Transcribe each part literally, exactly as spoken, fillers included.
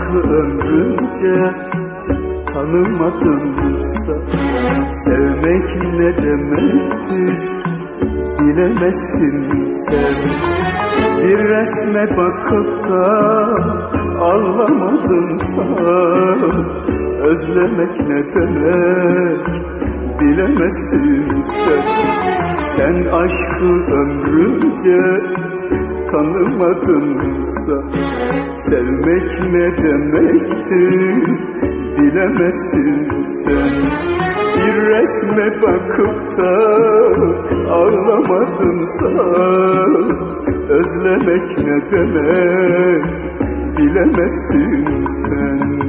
aşkı ömrünce tanımadımsa, sevmek ne demektir bilemezsin sen. Bir resme bakıp da ağlamadımsa, özlemek ne demek bilemezsin sen. Sen aşkı ömrünce tanımadımsa, sevmek ne demektir bilemezsin sen. Bir resme bakıp da ağlamadımsa, özlemek ne demek bilemezsin sen.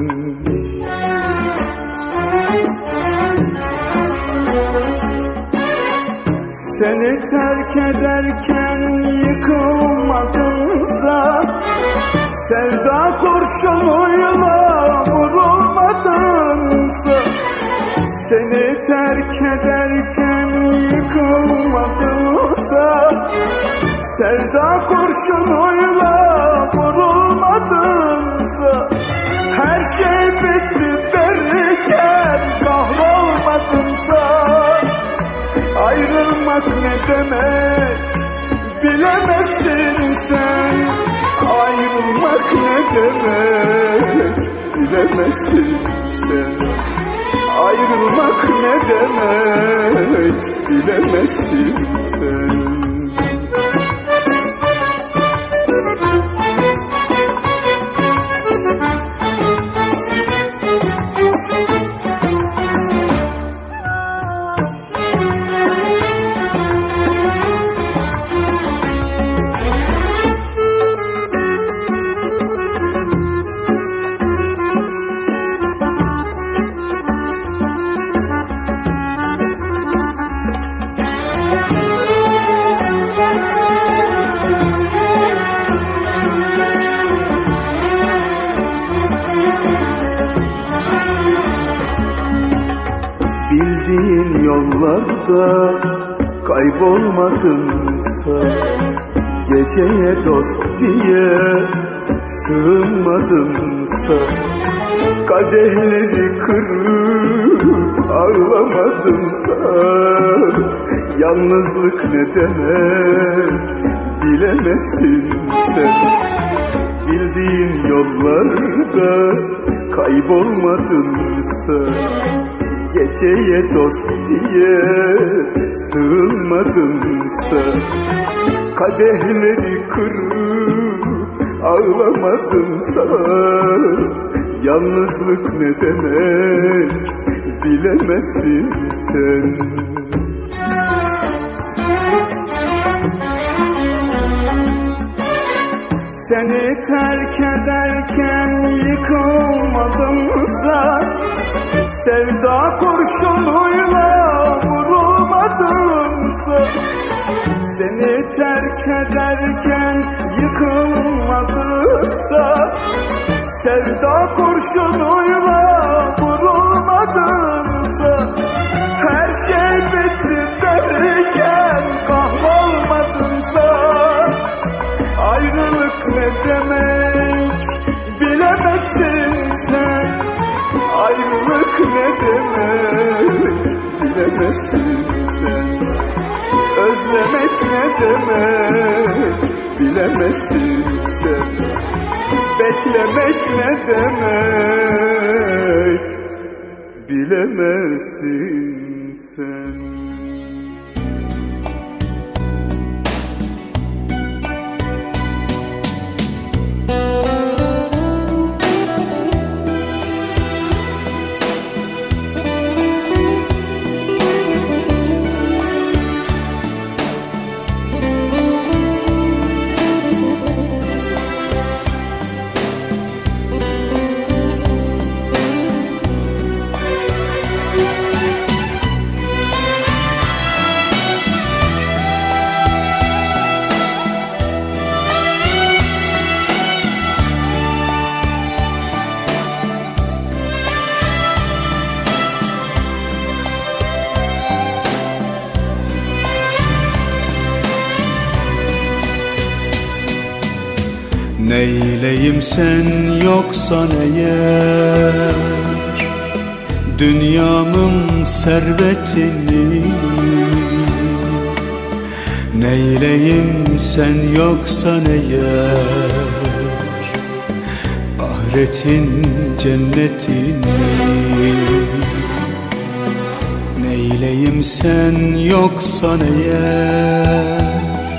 Seni terk ederken yıkılmadımsa, sevda kurşunuyla vurulmadımsa, seni terk ederken yıkılmadımsa, sevda kurşunuyla vurulmadımsa, her şey bitti derken kahrolmadımsa, ayrılmak ne demek bilemezsin sen. Ayrılmak ne demek bilemezsin sen. Ayrılmak ne demek bilemezsin sen. Bildiğin yollarda kaybolmadımsa, geceye dost diye sığınmadımsa, kadehleri kırıp ağlamadımsa, yalnızlık ne demek bilemezsin sen. Bildiğin yollarda kaybolmadımsa, geceye dost diye sığınmadımsa, kadehleri kırıp ağlamadımsa, yalnızlık ne demek bilemezsin sen. Seni terk ederken yıkılmadımsa, sevda kurşunuyla vurulmadımsa, seni terk ederken yıkılmadımsa, sevda kurşunuyla vurulmadımsa, her şey bitti derken kahrolmadımsa, ayrılık ne demek bilemezsin sen. Ayrılık ne demek bilemezsin sen. Özlemek ne demek bilemezsin sen. Beklemek ne demek bilemezsin sen. Neyleyim sen yoksan eğer dünyamın servetini? Neyleyim sen yoksan eğer ahiretin cennetini? Neyleyim sen yoksan eğer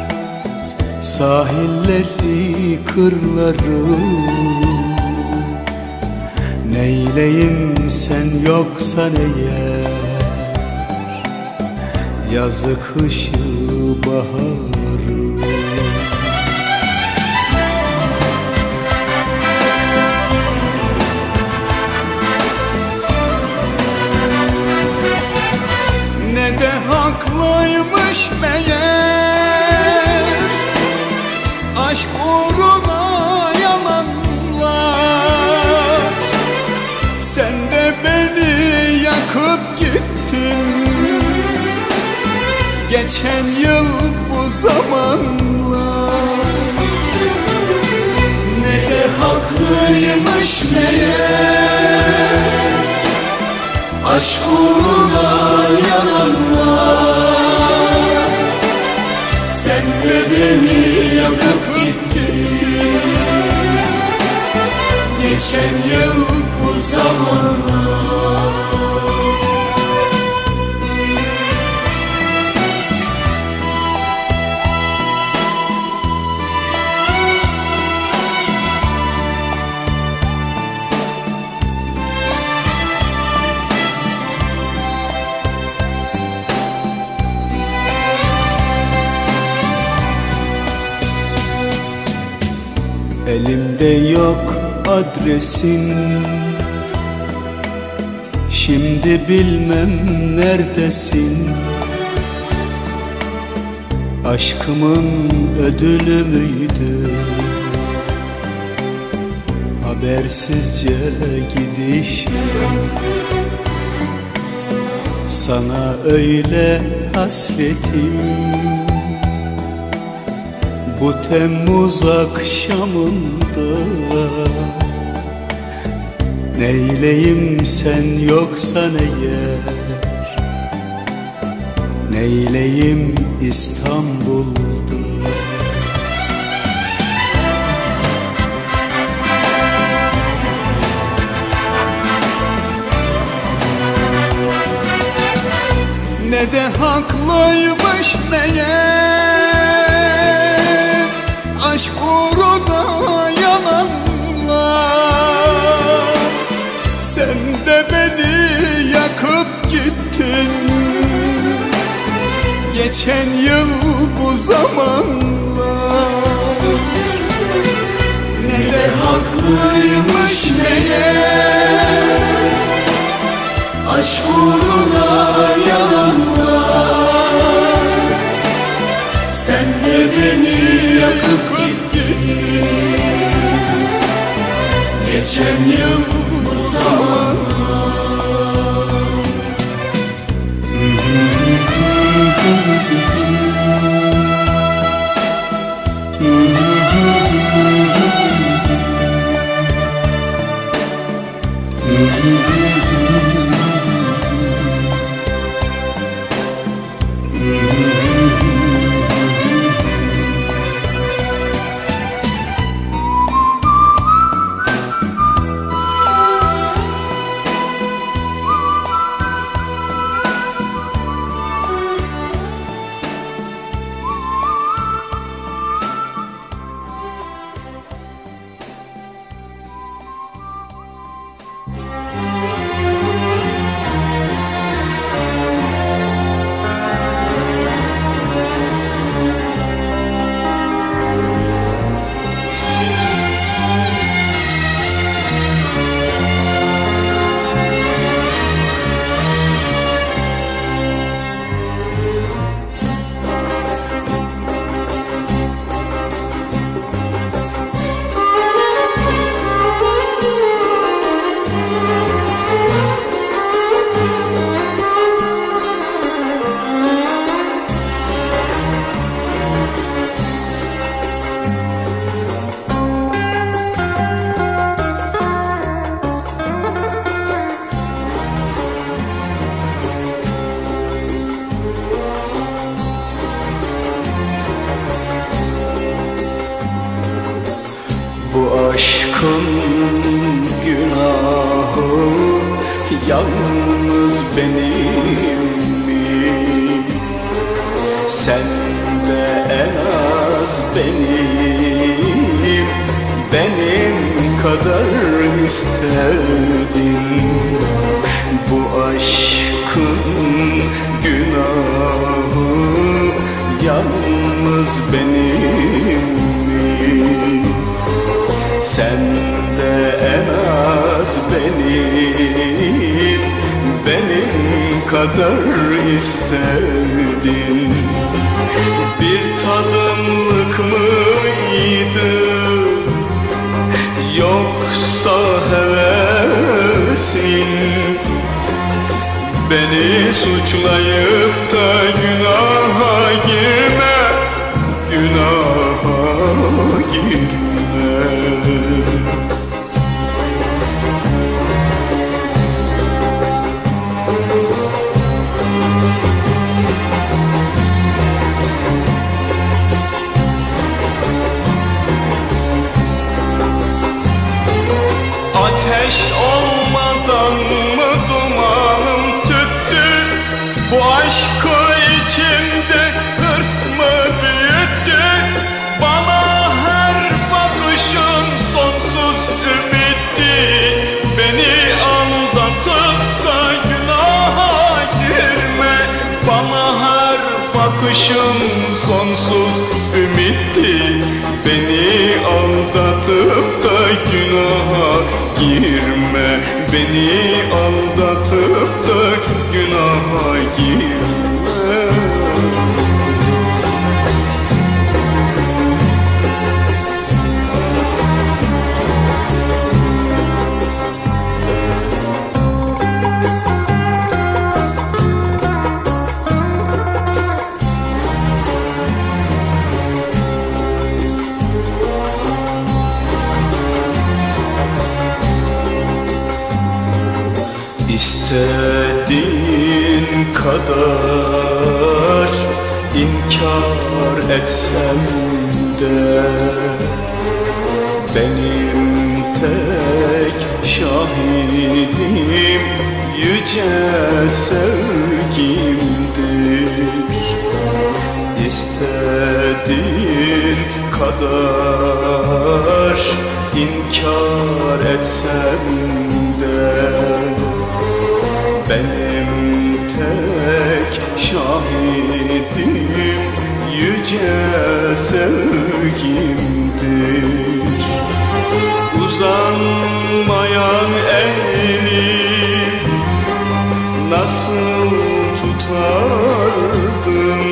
sahilleri, kırları? Neyleyim sen yoksan eğer yazı, kışı, baharı? Ne de haklıymış meğer aşk uğruna yalanlar. Sen de beni yakıp gittin geçen yıl bu zamanlar. Ne de haklıymış meğer aşk uğruna yalanlar. Sen de beni yakıp gittin geçen yıl bu zamanlar. Elimde yok adresin, şimdi bilmem neredesin. Aşkımın ödülü müydü habersizce gidişim? Sana öyle hasretim bu Temmuz akşamında. Neyleyim sen yoksan eğer, neyleyim İstanbul'da? Ne de haklıymış meğer aşk uğruna yalanlar. Sen de beni yakıp gittin geçen yıl bu zamanlar. Ne de haklıymış meğer aşk uğruna yalanlar. Sen de beni yakıp gittin geçen yıl bu zamanlar. yalnız benim mi? Sen de en az benim, benim kadar istedin. Bu aşkın günahı yalnız benim mi? Sen de en az benim, benim kadar istedin. Bir tadımlık mıydı, yoksa hevesin? Beni suçlayıp da günaha girme, günaha girme. Ateş olmadan mı dumanım tüttü? Bu aşkı içimde hırs mı büyüttü? Bana her bakışın sonsuz ümitti. Beni aldatıp da günaha girme. Bana her bakışın sonsuz ümitti. Beni aldatıp da günaha girme. Beni aldatıp da günaha girme. İstediğin kadar inkar etsem de benim tek şahidim yüce sevgimdir. İstediğin kadar inkar etsem de benim tek şahidim yüce sevgimdir. Uzanmayan eli nasıl tutardım?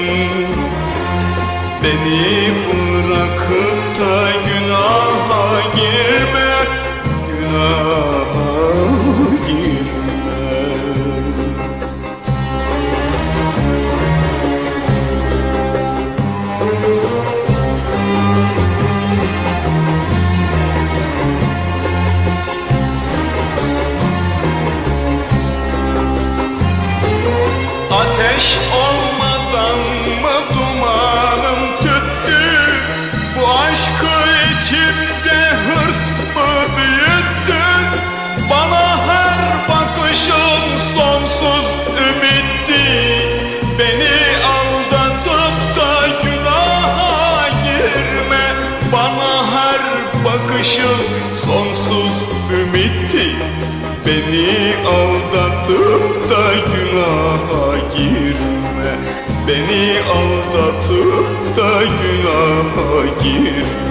Beni bırakıp da günaha girme, günaha girme. Ateş olmadan mı dumanım tüttü? Bu aşkı içimde hırs mı büyüttü? Bana her bakışın sonsuz ümitti. Beni aldatıp da günaha girme. Bana her bakışın sonsuz ümitti. Beni aldatıp da günaha girme. Beni aldatıp da günaha girme.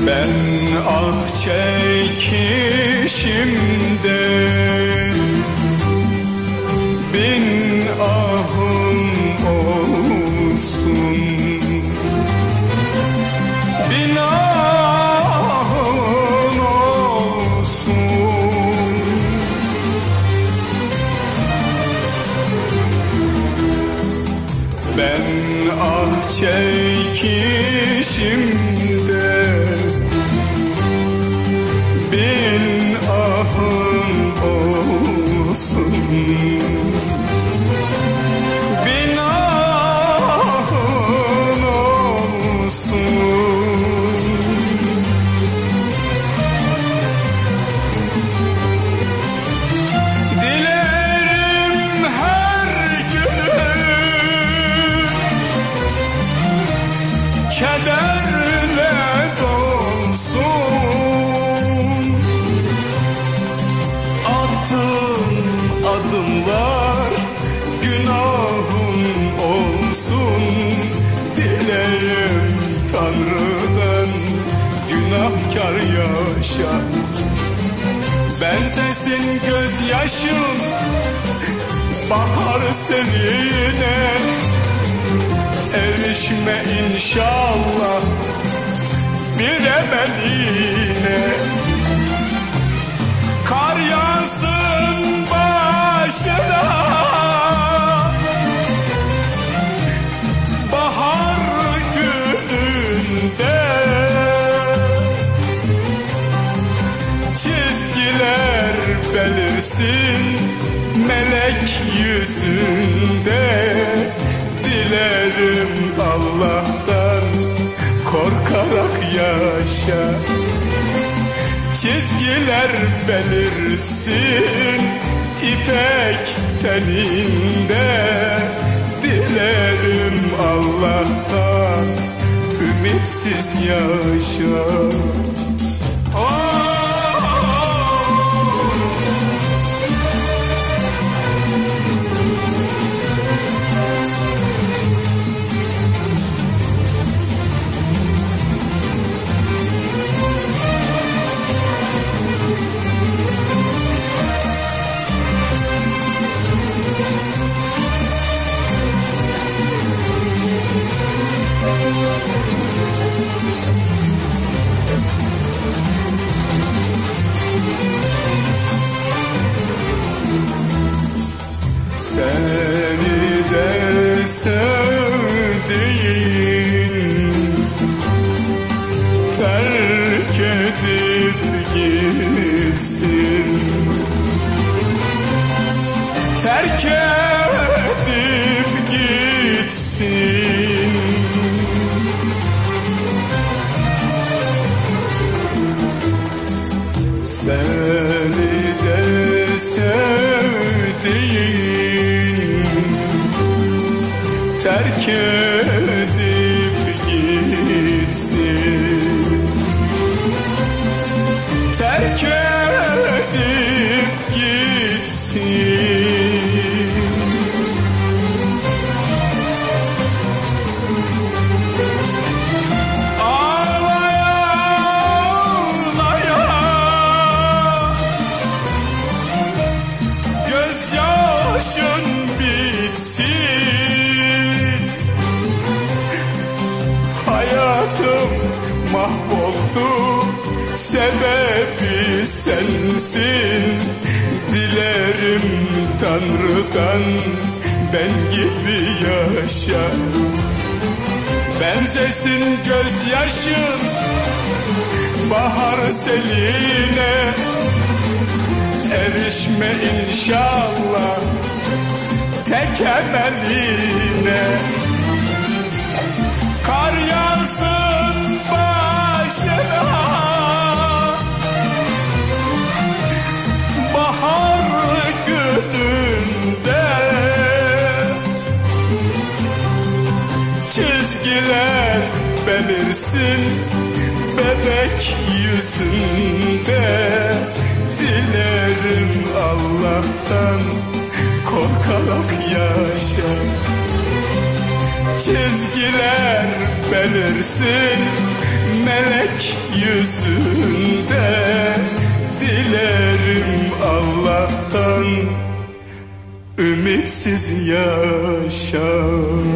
Ben ah çekişimde bin ahım olsun, bin ahım olsun. Ben ah çekişimde bin ahım olsun, bin ahım olsun. Dilerim her günüm kederle dolsun. Attığım adımlar günahım olsun. Dilerim Tanrı'dan günahkar yaşa. Benzesin gözyaşım bahar seline. Erişme inşallah bir emeline. Kar yağsın başına bahar gününde. Çizgiler belirsin melek yüzünde. Dilerim Allah'tan korkarak yaşa. Çizgiler belirsin ipek teninde. Dilerim Allah'tan ümitsiz yaşa. Oh! Seni de sevdiğin terk edip gitsin, terk edip gitsin. Seni de sevdiğin terk edip gitsin, terk edip gitsin. Ağlaya ağlaya gözyaşın bitsin. Hayatım mahvoldu, sebebi sensin. Dilerim Tanrı'dan ben gibi yaşa. Benzesin gözyaşın bahar seline. Erişme inşallah tek emeline. Kar yağsın başına bahar gününde. Çizgiler belirsin bebek yüzünde. Dilerim Allah'tan korkarak yaşa. Çizgiler belirsin melek yüzünde. Dilerim Allah'tan ümitsiz yaşa.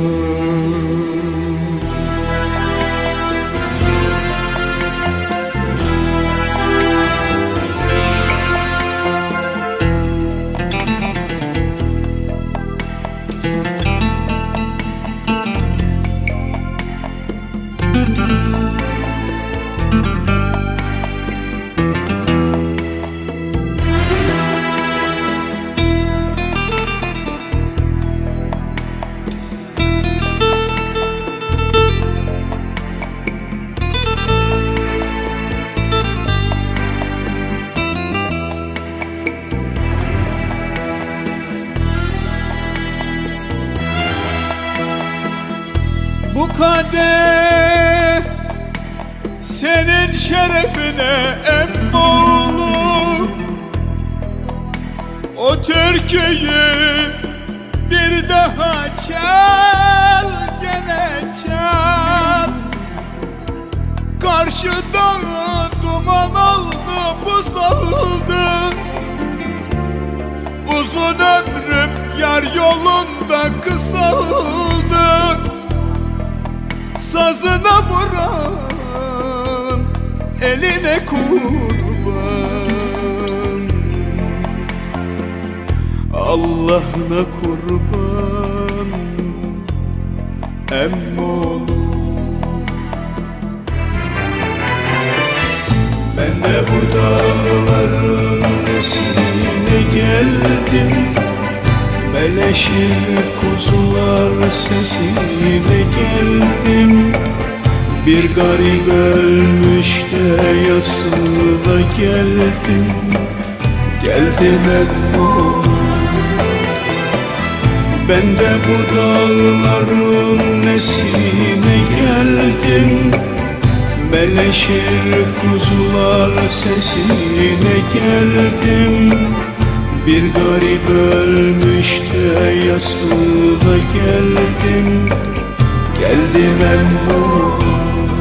Bu kadeh senin şerefine emmoğlu. O türküyü bir daha çal, gene çal. Karşıda duman oldu, buz oldu. Uzun ömrüm yar yolunda kısaldı. Sazına vuran eline kurban, Allah'ına kurban emmoğlu. Ben de bu dağların nesline geldim. Meleşir kuzular sesine geldim. Bir garip ölmüş de yasına geldim. Geldim emmoğlu. Ben de bu dağların nesine geldim. Meleşir kuzular sesine geldim. Bir garip ölmüş de yasına geldim. Geldim emmoğlu.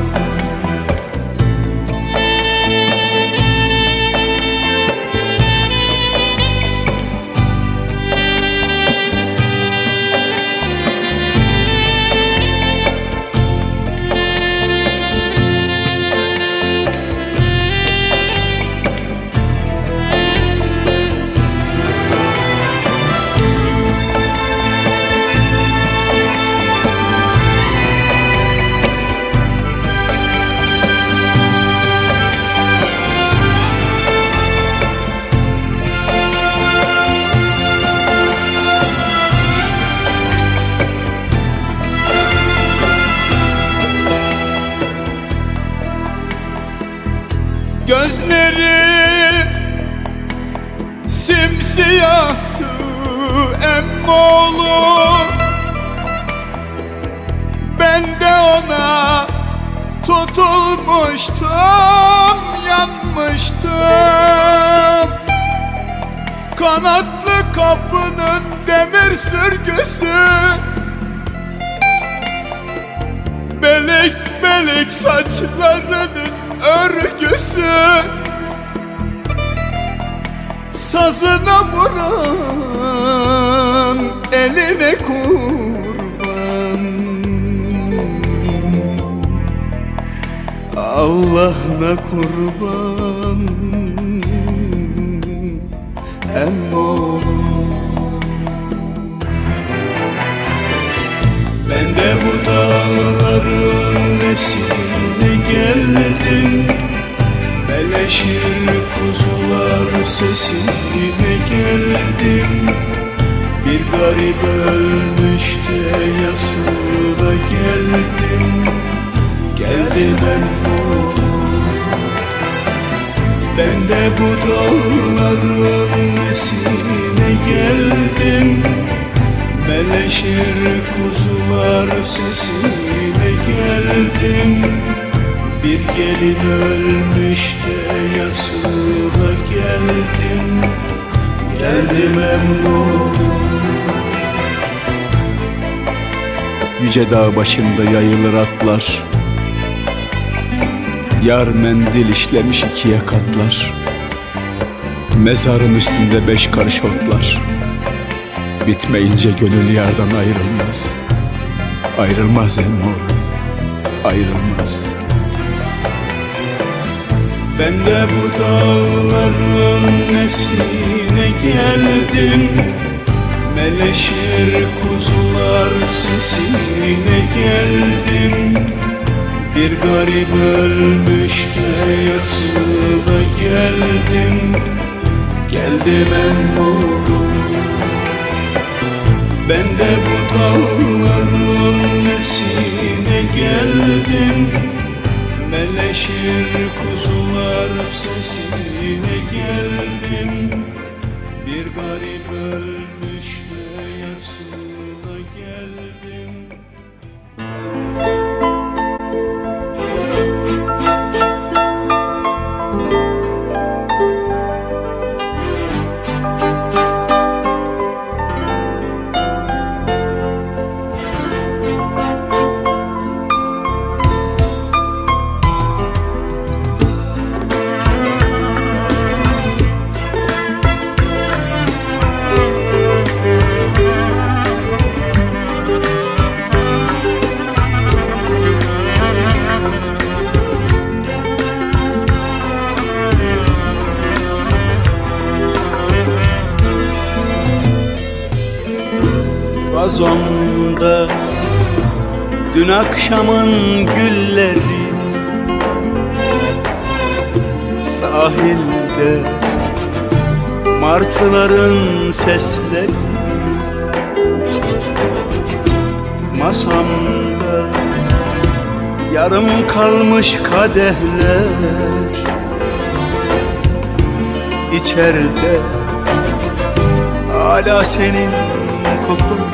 Gözleri simsiyahtı emmoğlu. Ben de ona tutulmuştum, yanmıştım. Kanatlı kapının demir sürgüsü, belik belik saçlarının örgüsü. Sazına vuran eline kurban, Allah'ına kurban emmoğlu. Ben de bu dağların nesine geldim. Meleşir kuzular sesine geldim. Bir garip ölmüş de yasına geldim. Geldim emmoğlu. Ben de bu dağların nesine geldim. Meleşir kuzular sesine geldim. Bir gelin ölmüş de yasına geldim. Geldim emmoğlu. Yüce dağ başında yayılır atlar. Yar mendil işlemiş ikiye katlar, mezarın üstünde beş karış otlar. Bitmeyince gönül yardan ayrılmaz, ayrılmaz emmor, ayrılmaz. Ben de bu dağların nesline geldim, meleşir kuzular sesine geldim. Bir garip ölmüş de yasına geldim, geldim emmorum. Ben de bu dağların nesine geldim, meleşir kuzular sesine geldim. Bir garip ölmüş de yasına geldim. Vazomda dün akşamın gülleri, sahilde martıların sesleri, masamda yarım kalmış kadehler, içeride hala senin kokun.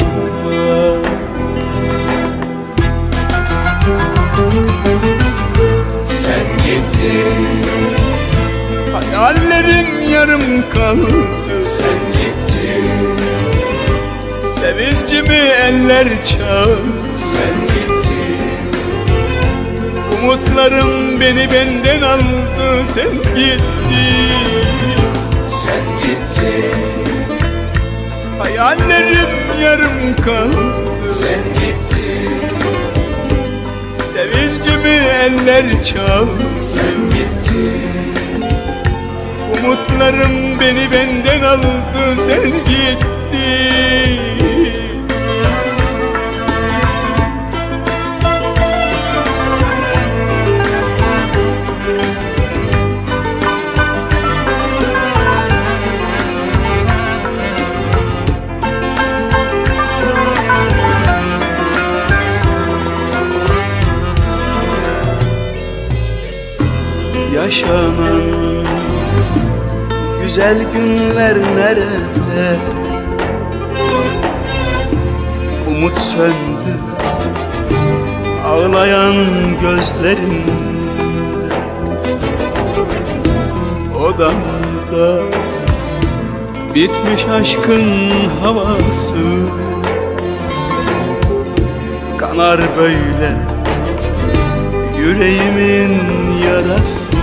Sen gittin, hayallerim yarım kaldı. Sen gittin, sevincimi eller çaldı. Sen gittin, umutlarım beni benden aldı. Sen gittin, sen gittin, hayallerim yarım kaldı. Sen gittin, sevincimi eller çaldı. Sen gittin, umutlarım beni benden aldı. Sen gittin. Yaşanan güzel günler nerede? Umut söndü ağlayan gözlerimde. Odamda bitmiş aşkın havası, kanar böyle yüreğimin yarası.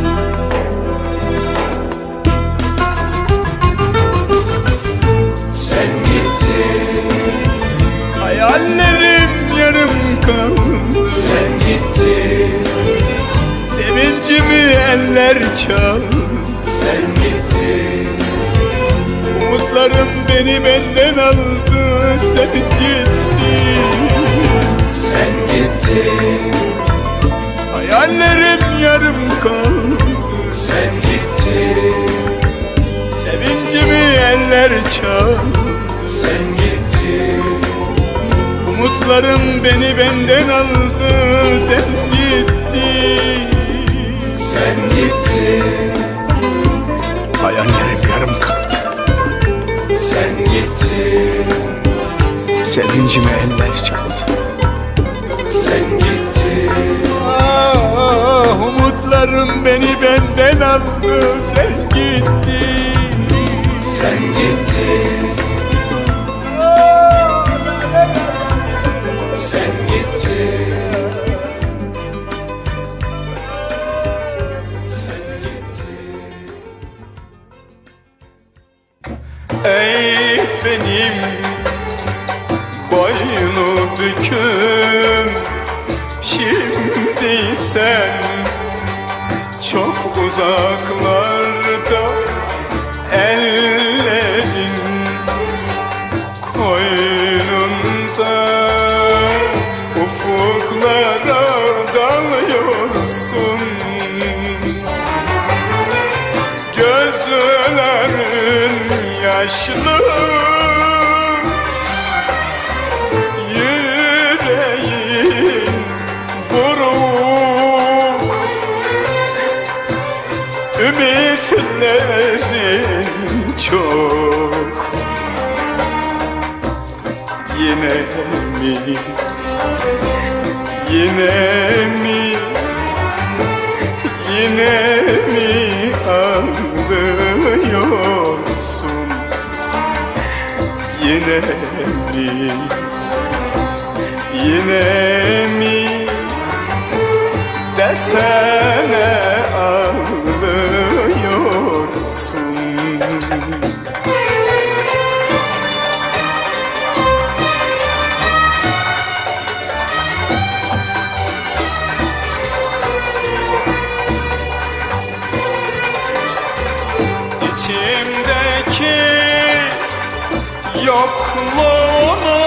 Sen gittin, hayallerim yarım kaldı. Sen gittin, sevincimi eller çaldı. Sen gittin, umutlarım beni benden aldı. Sen gittin, sen gittin, hayallerim yarım kaldı. Sen gittin, sevincimi eller çaldı. Sen gittin, umutlarım beni benden aldı. Sen gittin, sen gittin, hayallerim yarım kaldı. Sen gittin, sevincimi eller çaldı. Sen gittin, ah, umutlarım beni benden aldı. Sen gittin, sen gittin, sen gittin. benim boynu büküm. Şimdi sen çok uzaklarda, ellerin koynunda ufuklara dalıyorsun. Gözlerin yaşlı, yüreğin buruk, ümitlerin çok. Yine mi, yine mi, yine mi ağlıyorsun? Yine mi, yine mi, desene ağlıyorsun? İçimdeki yokluğunu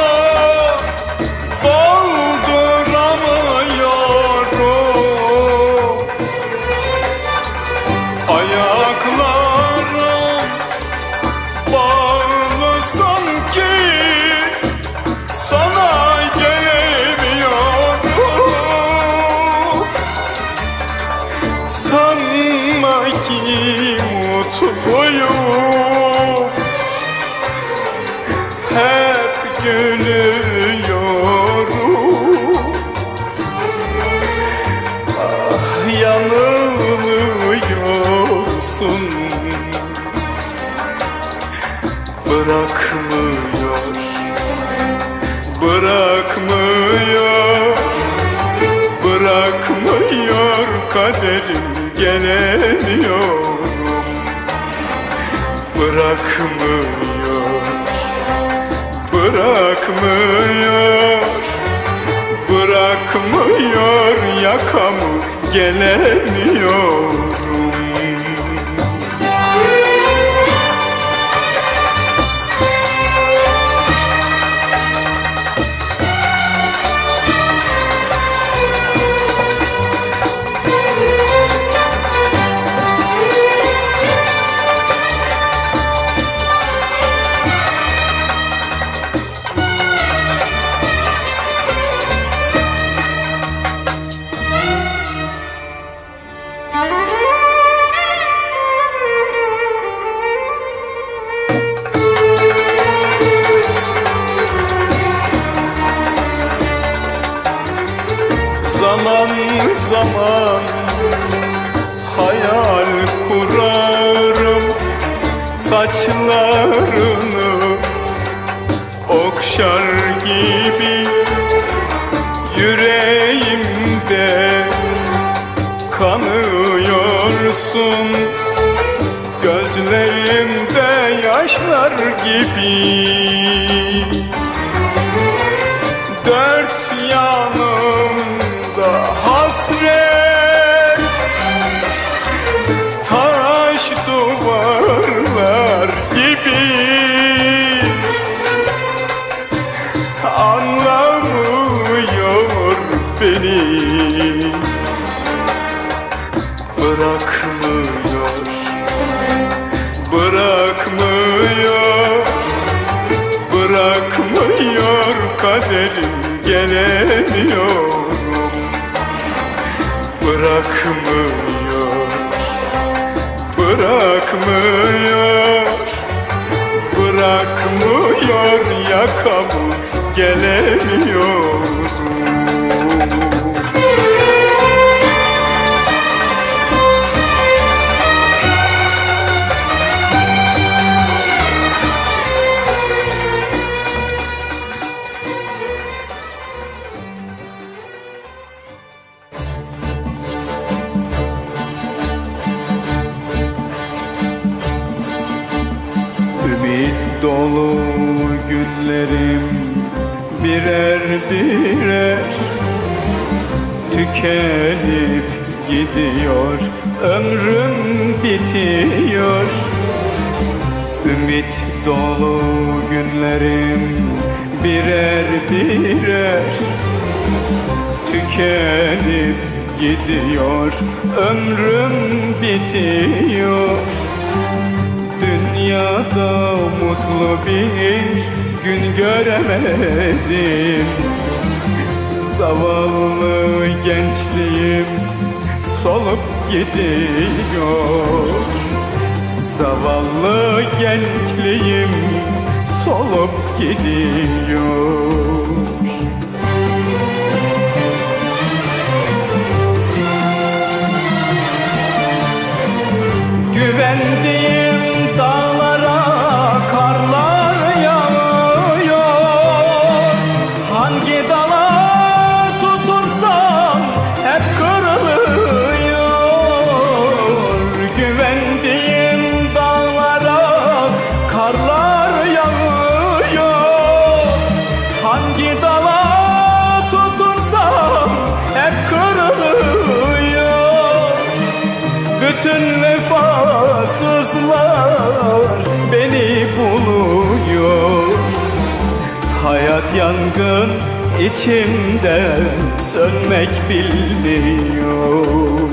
dolduramıyorum. Ayaklarım bağlı sanki, sana gelemiyorum. Sanma ki mutluyum, hep gülüyorum. Ah, yanılıyorsun. Bırakmıyor, bırakmıyor, bırakmıyor kaderim, gelemiyorum. Bırakmıyor, bırakmıyor, bırakmıyor yakamı, gelemiyorum. Zaman zaman hayal kurarım, saçlarını okşar gibi yüreğimde kanıyorsun. Gözlerimde yaşlar gibi, dört yanımda hasret, taş duvarlar gibi. Anlamıyor beni, bırakmıyor, bırakmıyor, bırakmıyor kaderim, gelemiyorum. Bırakmıyor, bırakmıyor, bırakmıyor yakamı, gelemiyorum. Ümit dolu birer tükenip gidiyor, ömrüm bitiyor. Ümit dolu günlerim birer birer tükenip gidiyor, ömrüm bitiyor. Dünyada mutlu bir gün göremedim. Zavallı gençliğim solup gidiyor. Zavallı gençliğim solup gidiyor. Güvendiğim dağlara karlar yağıyor. Hangi dala tutunsam hep kırılıyor. Güvendiğim dağlara karlar yağıyor. Hangi dala tutunsam hep kırılıyor. Bütün vefasızlar beni buluyor. Hayat yangın içimde sönmek bilmiyor.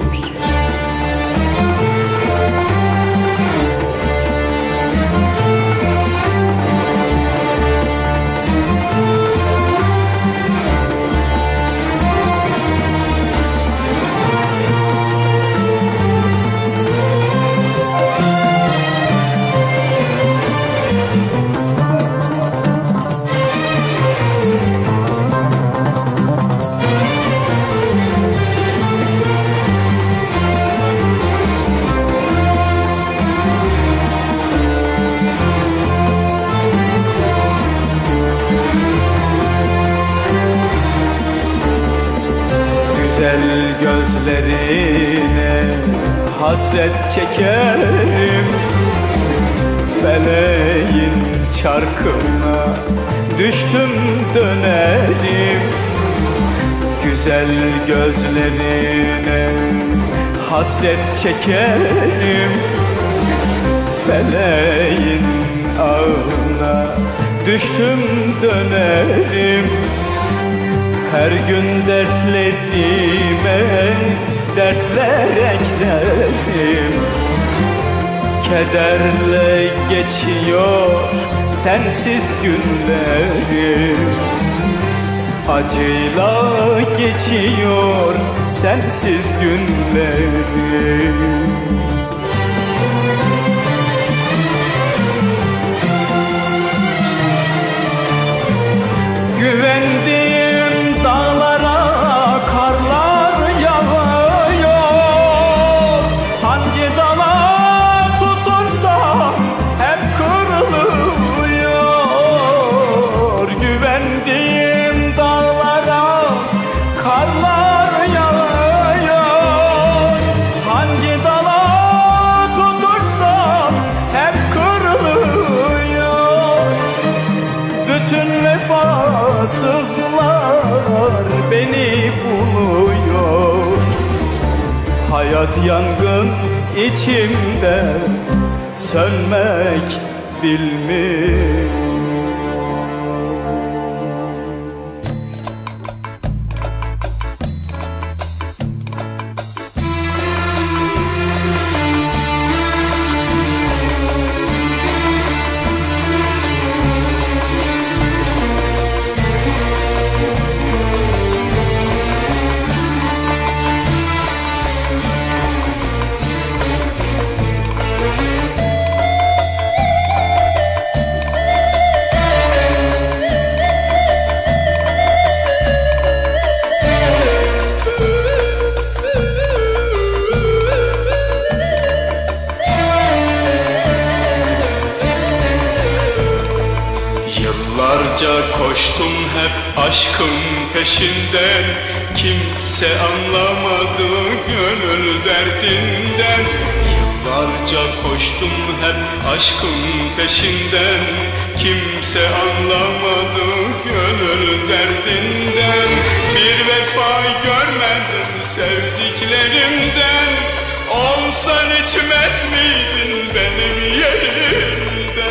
Güzel gözlerine hasret çekerim. Feleğin çarkına düştüm dönerim. Güzel gözlerine hasret çekerim. Feleğin ağına düştüm dönerim. Her gün dertlerime dertler eklerim. Kederle geçiyor sensiz günlerim. Acıyla geçiyor sensiz günlerim. Güvendiğim dağlara karlar yağıyor. Hangi dala tutunsam hep kırılıyor. Güvendiğim dağlara karlar yağıyor. Hangi dala tutunsam hep kırılıyor. Bütün vefasızlar beni buluyor. Hayat yangın içimde sönmek bilmiyor. Yıllarca koştum hep aşkın peşinden. Kimse anlamadı gönül derdinden. Yıllarca koştum hep aşkın peşinden. kimse anlamadı gönül derdinden. Bir vefa görmedim sevdiklerimden. Olsan içmez miydin benim yerimden?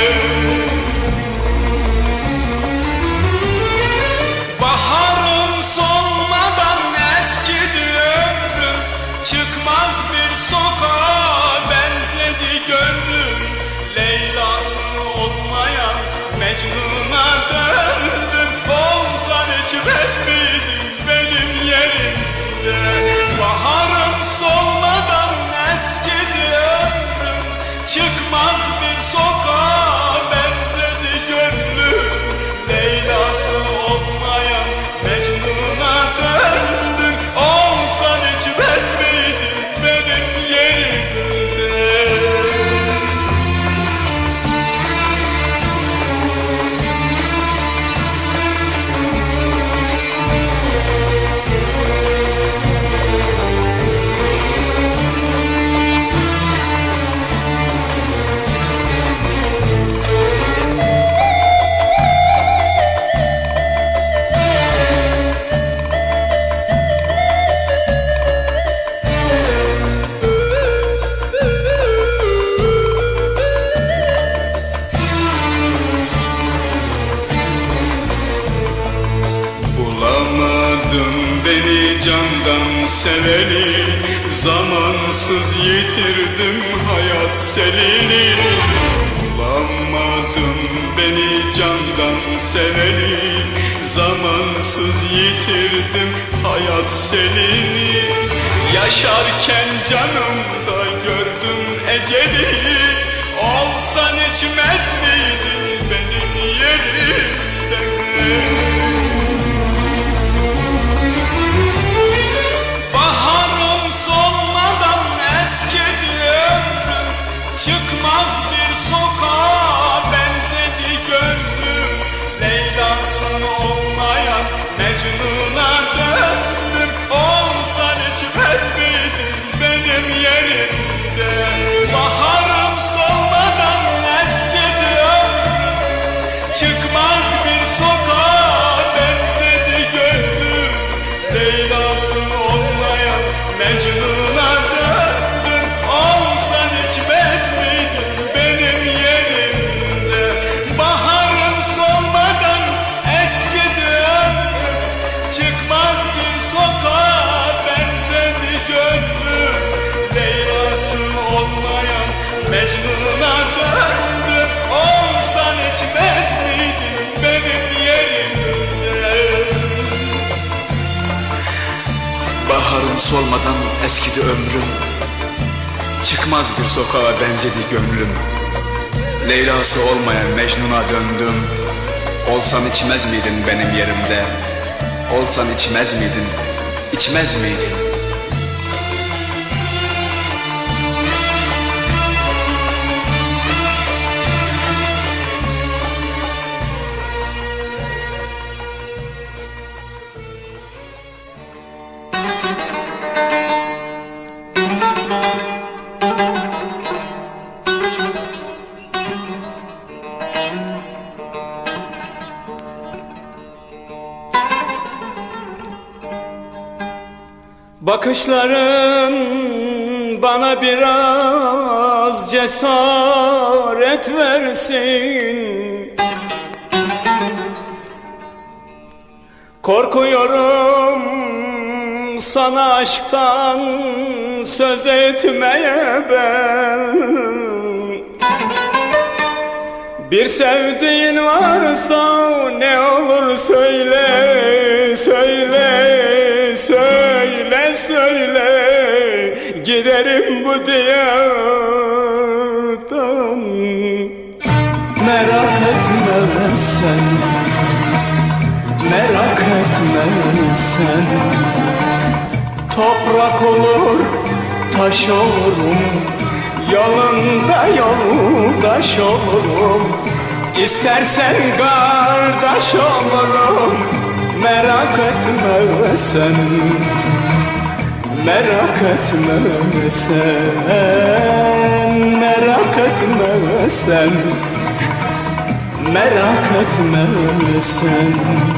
Baharım solmadan eskidi ömrüm, çıkmaz bir sokağa benzedi gönlüm. Leyla'sı olmayan Mecnun'a döndüm. Olsan içmez miydin benim yerimde? Baharım solmadan eskidi ömrüm, çıkmaz bir sokağa benzedi gönlüm. Leyla'sı olmayan Mecnun'a döndüm. Olsan içmez miydin benim yerimde? Bulamadım beni candan seveni, zamansız yitirdim hayat selini. Bulamadım beni candan seveni, zamansız yitirdim hayat selini. Yaşarken canımda gördüm eceli. Olsan içmez miydin benim yerimde? Baharım solmadan eskidi ömrüm, çıkmaz bir sokağa benzedi gönlüm. Leyla'sı olmayan Mecnun'a döndüm. Olsan içmez miydin benim yerimde? Baharım solmadan eskidi ömrüm, çıkmaz bir sokağa benzedi gönlüm. Leyla'sı olmayan Mecnun'a döndüm. Olsan içmez miydin benim yerimde? Baharım solmadan eskidi ömrüm, çıkmaz bir sokağa benzedi gönlüm. Leyla'sı olmayan Mecnun'a döndüm. Olsan içmez miydin benim yerimde? Baharım solmadan eskidi ömrüm, çıkmaz bir sokağa benzedi gönlüm. Leyla'sı olmayan Mecnun'a döndüm. Olsan içmez miydin benim yerimde? Olsan içmez miydin, içmez miydin? Bakışların bana biraz cesaret versin. Korkuyorum sana aşktan söz etmeye ben. Bir sevdiğin varsa ne olur söyle, söyle, söyle, söyle. Giderim bu diyardan. Merak etme sen, merak etme sen. Toprak olur, taş olurum, yolunda yoldaş olurum. İstersen kardeş olurum. Merak etme sen, merak etme sen, merak etme sen. merak etme sen.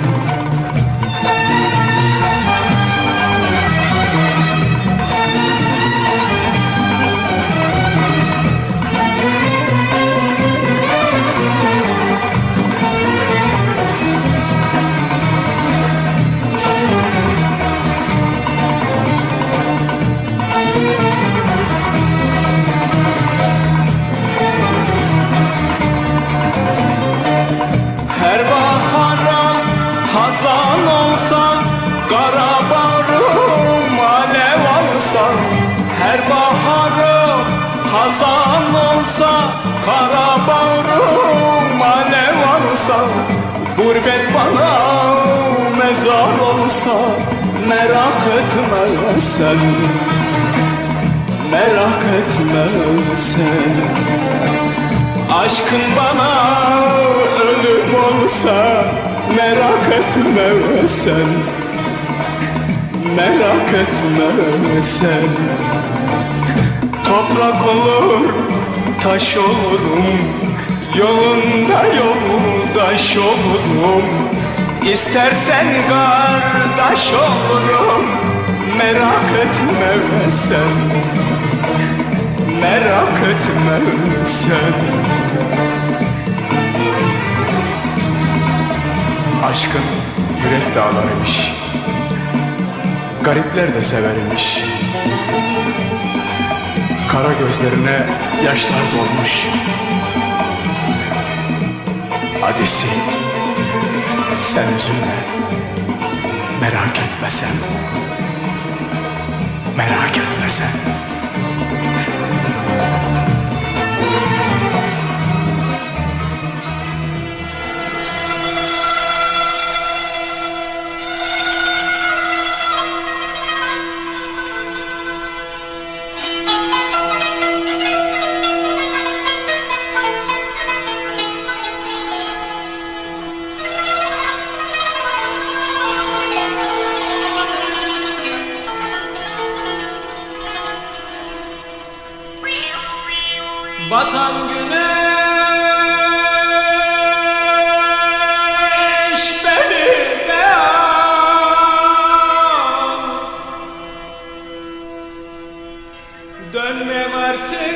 Hazan olsa, kara barım alev alsa. Her baharı hazan olsa, kara barım alev alsa. Gurbet bana mezar olsa, merak etme sen. Merak etme sen. Aşkın bana ölüm olsa, merak etme sen. Merak etme sen. Toprak olur, taş olurum, yolunda yoldaş olurum. İstersen kardeş olurum, merak etme sen. Merak etme sen. Aşkın yürek dağlarıymış, garipler de severmiş. Kara gözlerine yaşlar dolmuş. Hadi sil, sen üzülme, merak etme sen. Merak etme sen. Batan güneş beni de al, dönmem artık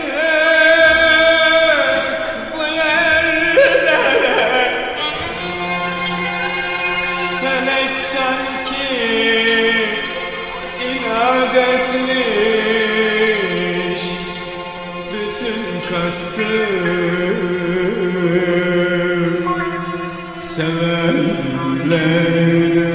bu yerlere. Felek sanki inat etmiş bütün kastım sevenlere.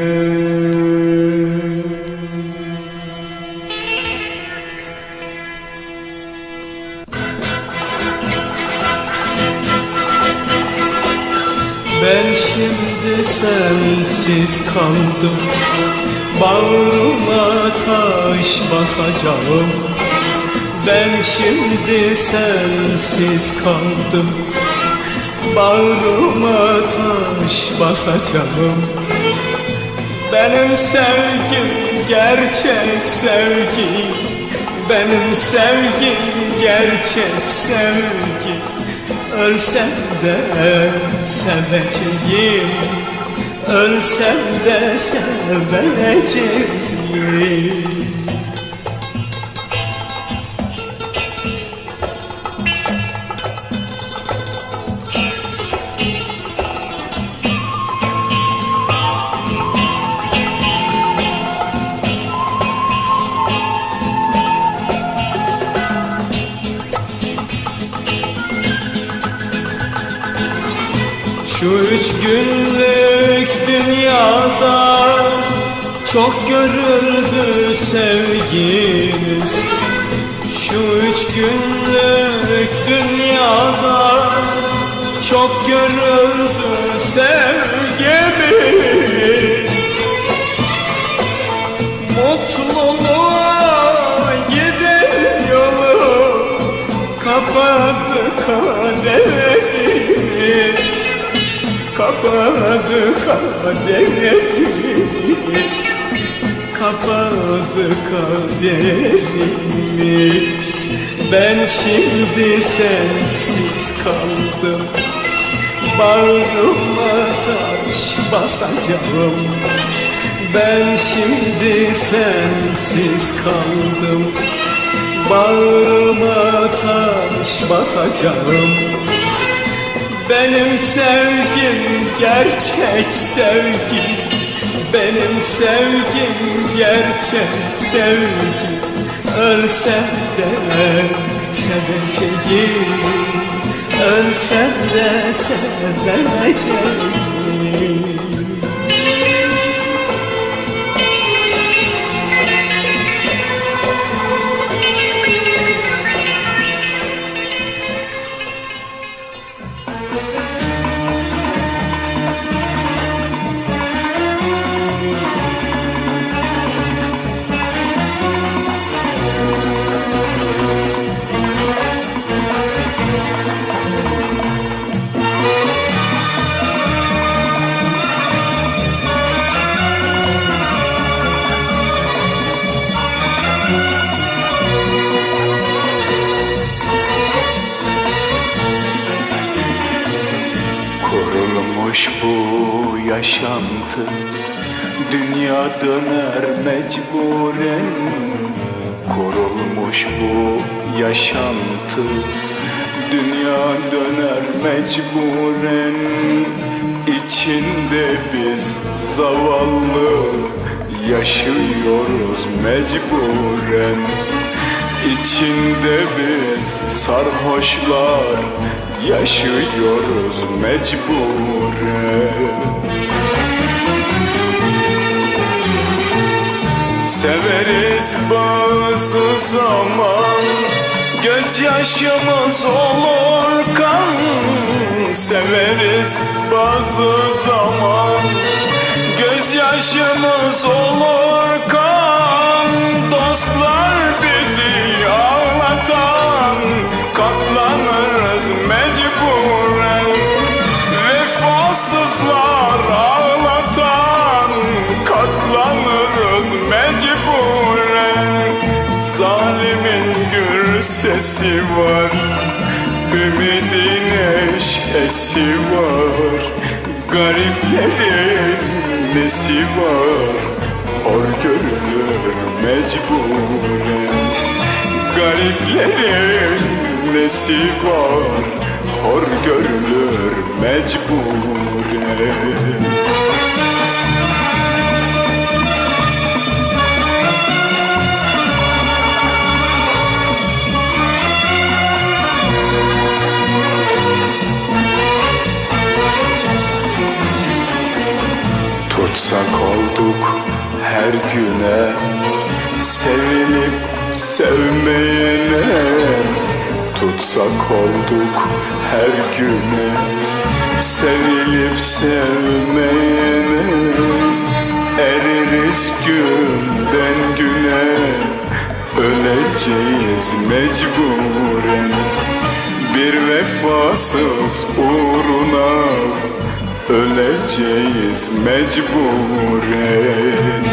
Ben şimdi sensiz kaldım, bağrıma taş basacağım. Ben şimdi sensiz kaldım, bağrıma taş basacağım. Benim sevgim gerçek sevgi, benim sevgim gerçek sevgi. Ölsem de seveceğim, ölsem de seveceğim. Şu üç günlük dünyada çok görüldü sevgimiz. Şu üç günlük dünyada çok görüldü sevgimiz. Mutluluğa giden yolu kapadı kaderimiz. Kapadı kaderimiz, kapadı kaderimiz. Ben şimdi sensiz kaldım, bağrıma taş basacağım. Ben şimdi sensiz kaldım, bağrıma taş basacağım. Benim sevgim gerçek sevgi, benim sevgim gerçek sevgi. Ölsem de seveceğim, ölsem de seveceğim. Kurulmuş bu yaşantı, dünya döner mecburen. Kurulmuş bu yaşantı, dünya döner mecburen. İçinde biz zavallı yaşıyoruz mecburen. İçinde biz sarhoşlar yaşıyoruz mecburen. Severiz bazı zaman, gözyaşımız olur kan. Severiz bazı zaman, gözyaşımız olur kan. Dostlar bizi ağlatan, katlanırız mecburen. Vefasızlar ağlatan, katlanırız mecburen. Zalimin gür sesi var, ümidin eşesi var. Gariplerin nesi var, hor görülür mecburen. Gariplerin nesi var, hor görülür mecburen. Tutsak olduk her güne, sevilip sevmeyene. Tutsak olduk her güne, sevilip sevmeyene. Eririz günden güne, öleceğiz mecburen. Bir vefasız uğruna öleceğiz mecburen.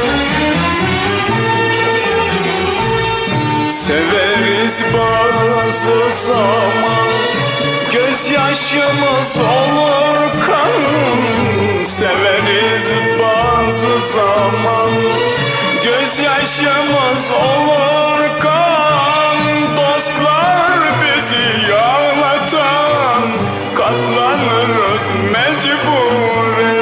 Severiz bazı zaman, gözyaşımız olur kan. Severiz bazı zaman, gözyaşımız olur kan. Dostlar bizi ağlatan, katlanırız mecburen.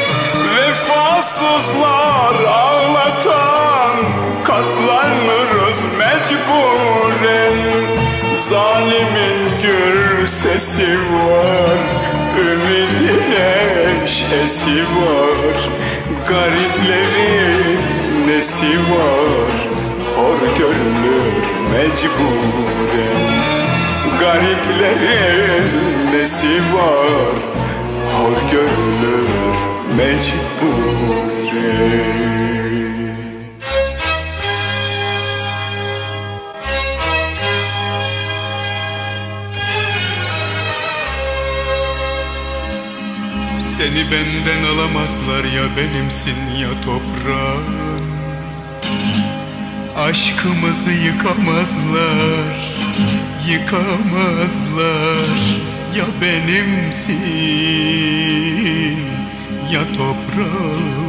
Vefasızlar ağlatan, katlanırız mecburen. Zalimin gür sesi var, ümidin eşesi var. Gariplerin nesi var, hor görülür mecburen. Gariplerin nesi var, hor görülür mecburen. Seni benden alamazlar, ya benimsin ya toprağın. Aşkımızı yıkamazlar, yıkamazlar. ya benimsin ya toprağım.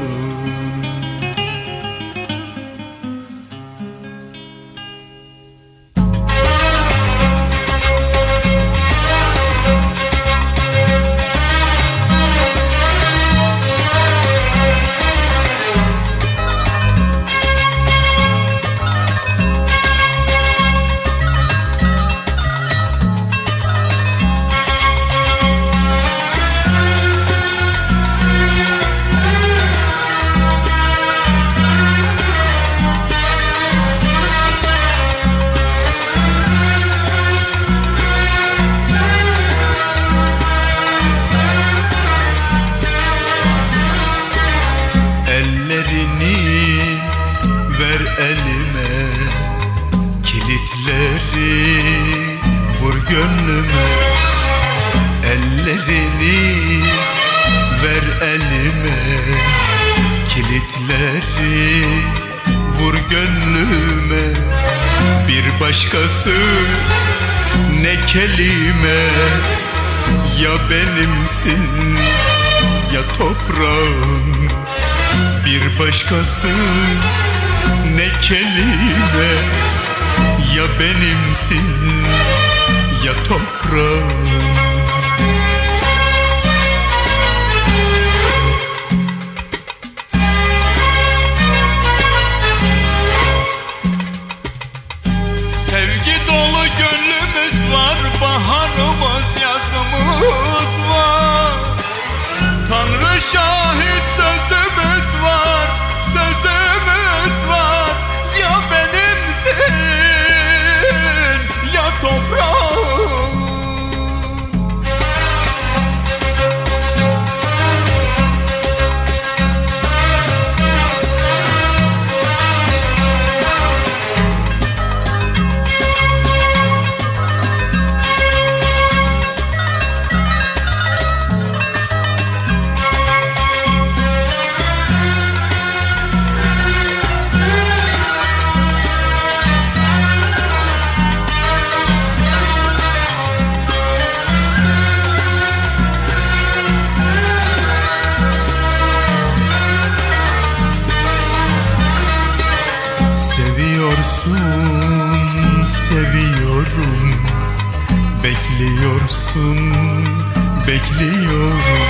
Başkası ne kelime, ya benimsin ya toprağım. Bir başkası ne kelime, ya benimsin ya toprağım. Baharımız, yazımız var. Tanrı şahit, sözümüz var. Sözümüz var. Ya benimsin ya toprağım. Seviyorum, bekliyorsun, bekliyorum.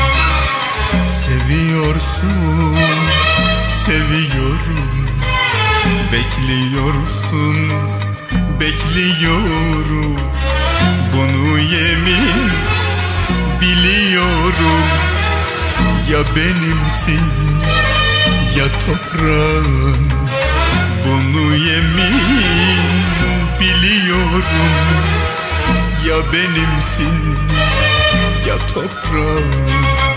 Seviyorsun, seviyorum, bekliyorsun, bekliyorum. Bunu yemin biliyorum. Ya benimsin ya toprağım. Bunu yemin biliyorum. Ya benimsin ya toprağım.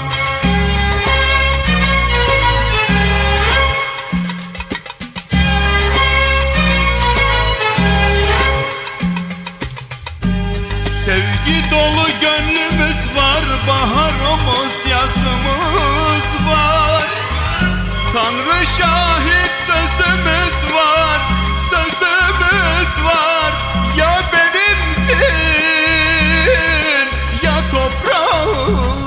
Sevgi dolu gönlümüz var. Baharımız, yazımız var. Tanrı şahit, sözümüz var. Sözümüz var. Ya benimsin ya toprağım.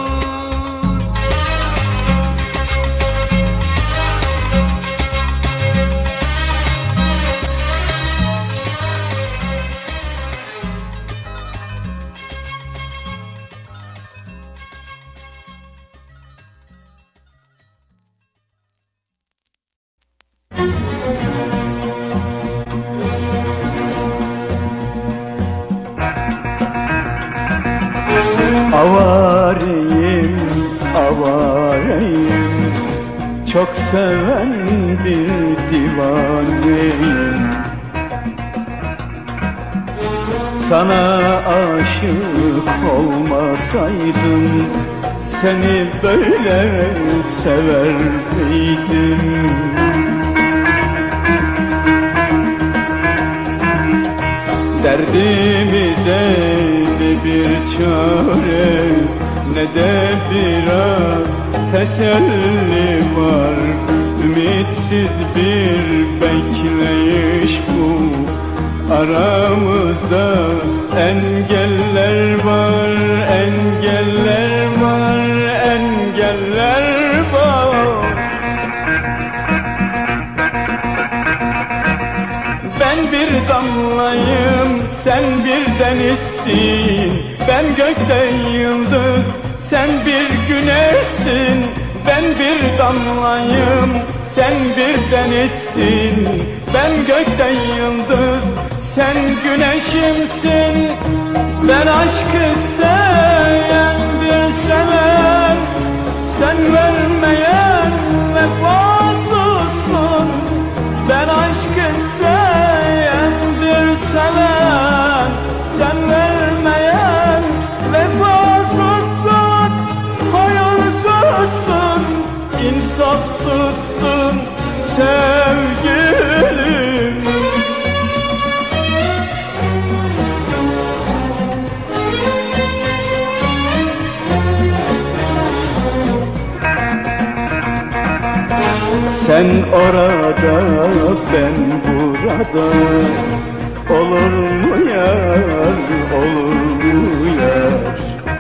Avareyim, avareyim, çok seven bir divaneyim. Sana aşık olmasaydım seni böyle sever miydim? Derdimize ne bir çare ne de biraz teselli var. Ümitsiz bir bekleyiş bu. Aramızda engeller var, engeller. damlayım, sen bir denizsin. Ben gökten yıldız, sen bir güneşsin. Ben bir damlayım, sen bir denizsin. Ben gökten yıldız, sen güneşimsin. Ben aşk isteyen bir seven, sen vermeyen vefasızsın. Ben aşk isteyen bir seven, sen vermeyen vefasızsın. Hayırsızsın, insafsızsın sevgilim. Sen orada, ben burada. Olur mu yar, olur mu yar?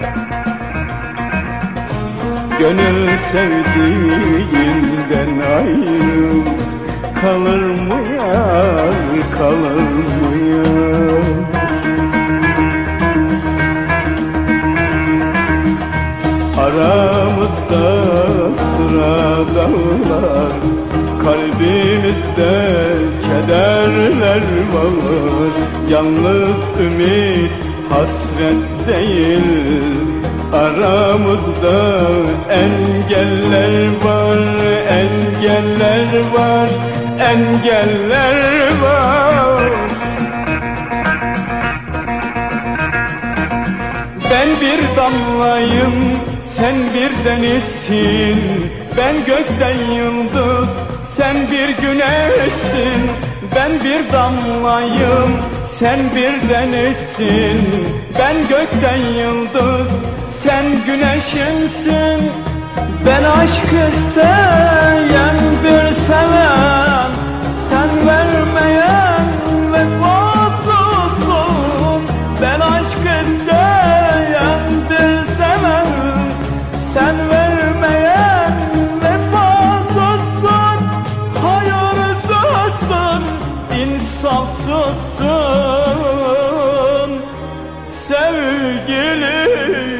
Gönül sevdiğinden ayrı kalır mı yar, kalır mı yar? Aramızda sıra dağlar, kalbimizde kederler var. Yalnız ümit hasret değil, aramızda engeller var, engeller var, engeller var. Ben bir damlayım, sen bir denizsin. Ben gökten yıldız, sen bir güneşsin. Ben bir damlayım, sen bir denizsin. Ben gökten yıldız, sen güneşimsin. Ben aşk isteyen bir seven, sen vermeyen vefasızsın. Ben aşk isteyen bir seven, sen vermeyen vefasızsın. Hayırsızsın, insafsızsın sevgilim.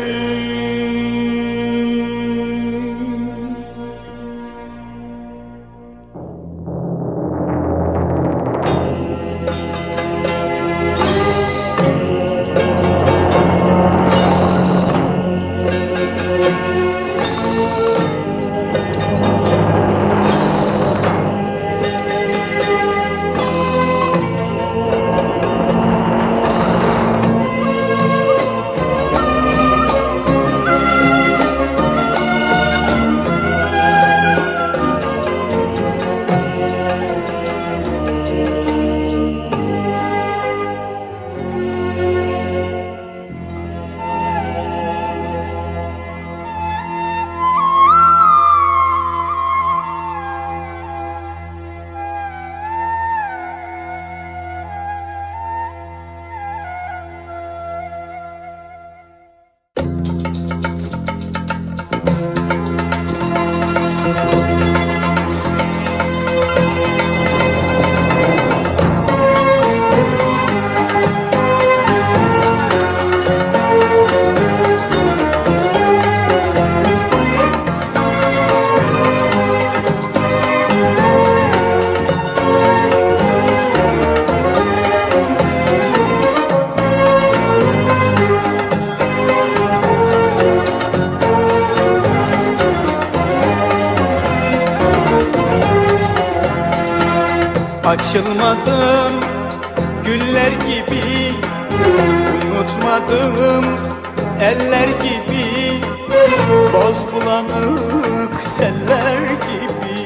Açılmadım güller gibi, unutmadım eller gibi, boz bulanık seller gibi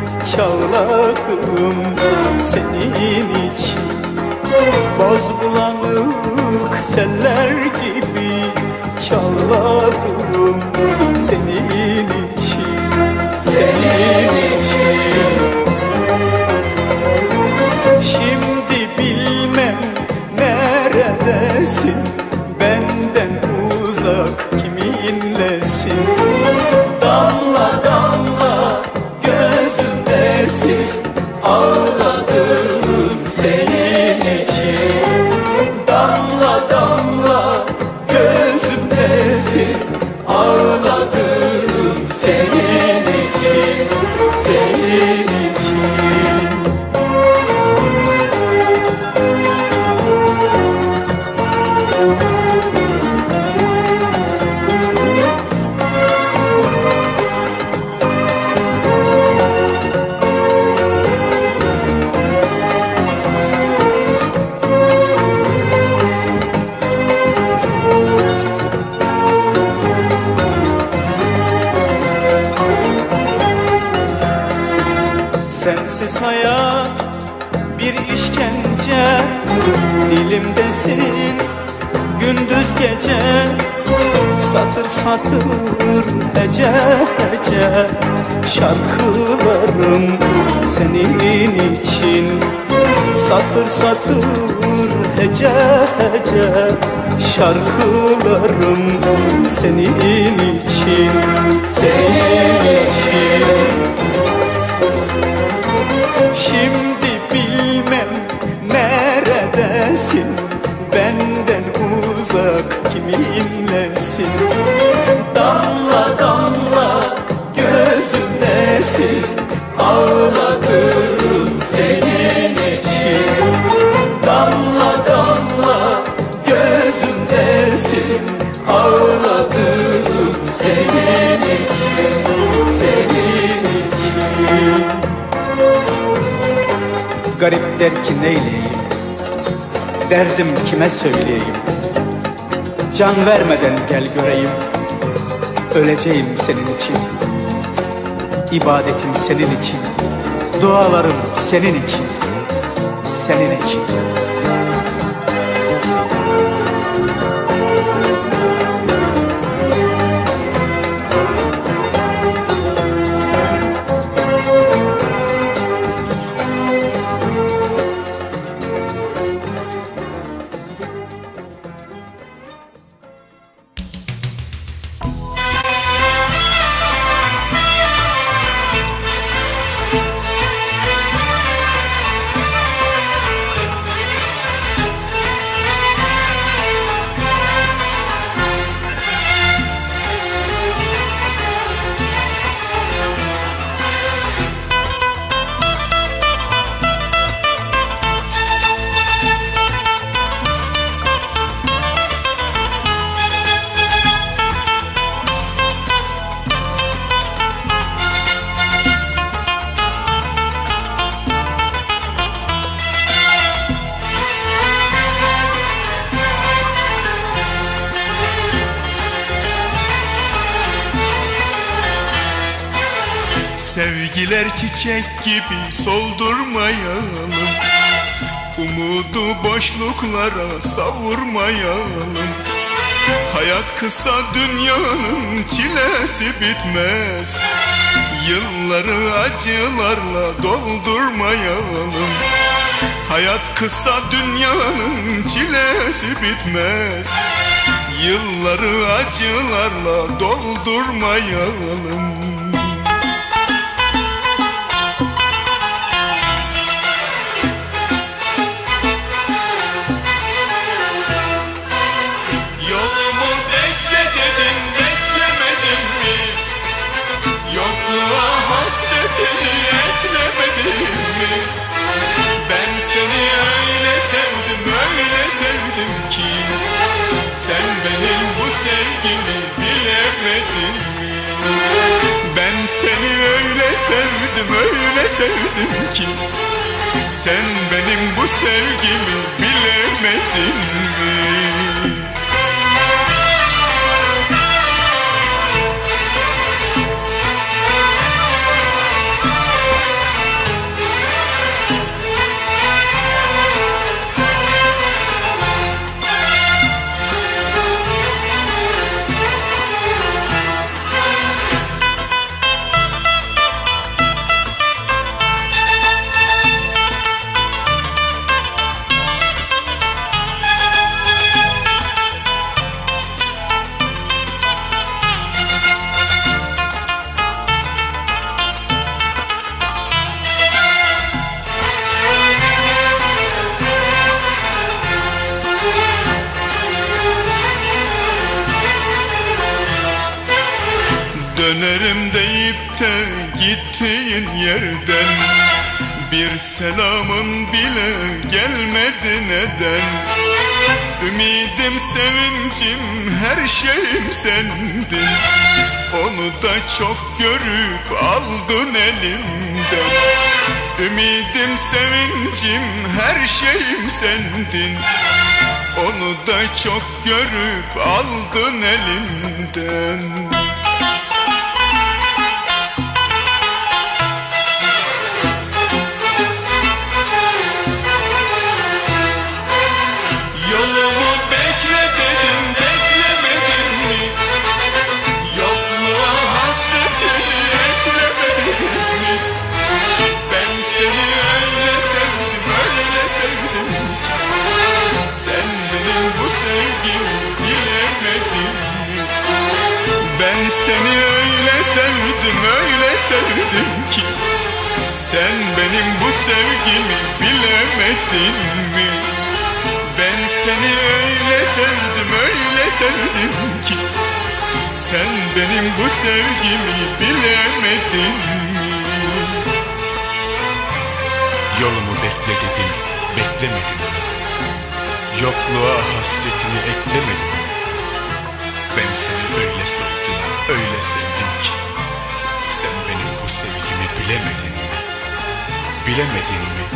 çağladım senin için. Boz bulanık seller gibi çağladım senin için, senin için. Şimdi bilmem neredesin, benden uzak kiminlesin? Damla damla gözümdesin, ağladım senin için. Dilimdesin gündüz gece, satır satır hece hece. Şarkılarım senin için, satır satır hece hece. Şarkılarım senin için, senin için. Şimdi bilmem neredesin, benden uzak kiminlesin? Damla damla gözümdesin, ağladım senin için. Damla damla gözümdesin, ağladım senin için, senin için. Garip der ki neyleyeyim, derdim kime söyleyeyim? Can vermeden gel göreyim, öleceğim senin için. İbadetim senin için, dualarım senin için, senin için. Sevgiler çiçek gibi soldurmayalım, umudu boşluklara savurmayalım. Hayat kısa, dünyanın çilesi bitmez, yılları acılarla doldurmayalım. Hayat kısa, dünyanın çilesi bitmez, yılları acılarla doldurmayalım. Sevdim, öyle sevdim ki sen benim bu sevgimi bilemedin mi? Dönerim deyip de gittiğin yerden bir selamın bile gelmedi neden? Ümidim, sevincim, her şeyim sendin, onu da çok görüp aldın elimden. Ümidim, sevincim, her şeyim sendin, onu da çok görüp aldın elimden. Sen benim bu sevgimi bilemedin mi? Ben seni öyle sevdim, öyle sevdim ki sen benim bu sevgimi bilemedin mi? Yolumu bekle dedim, beklemedin mi? Yokluğa hasretini eklemedin mi? Ben seni öyle sevdim, öyle sevdim ki sen benim bu sevgimi bilemedin mi? Bilemedin mi?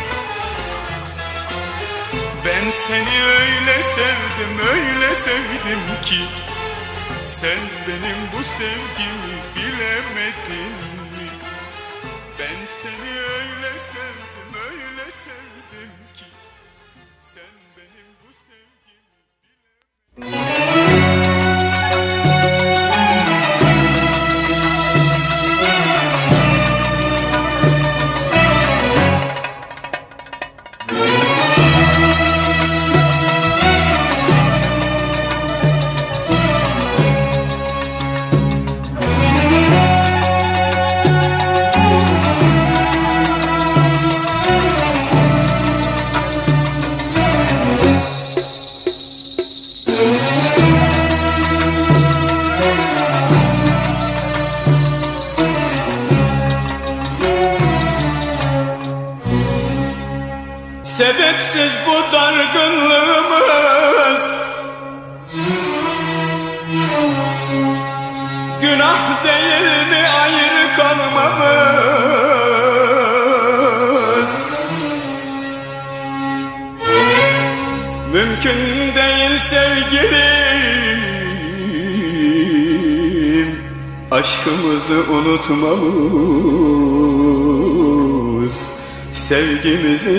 Ben seni öyle sevdim, öyle sevdim ki sen benim bu sevgimi bilemedin mi? Ben seni öyle sevdim, öyle sevdim ki sen benim bu sevgimi bilemedin. Sebepsiz bu dargınlığımız, günah değil mi ayrı kalmamız? Mümkün değil sevgilim, aşkımızı unutmamız, sevgimizi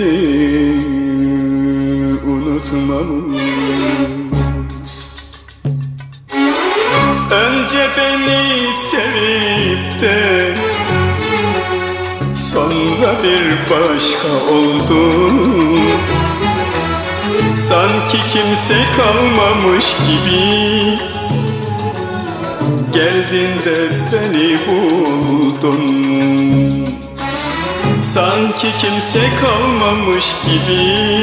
unutmamız. Önce beni sevip de sonra bir başka oldun. Sanki kimse kalmamış gibi geldin de beni buldun. Sanki kimse kalmamış gibi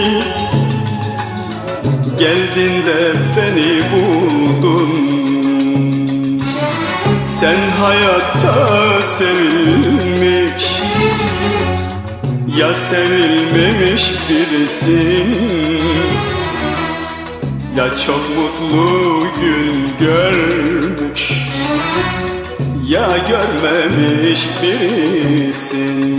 geldin de beni buldun. Sen hayatta sevilmiş ya sevilmemiş birisin, ya çok mutlu gün görmüş ya görmemiş birisin.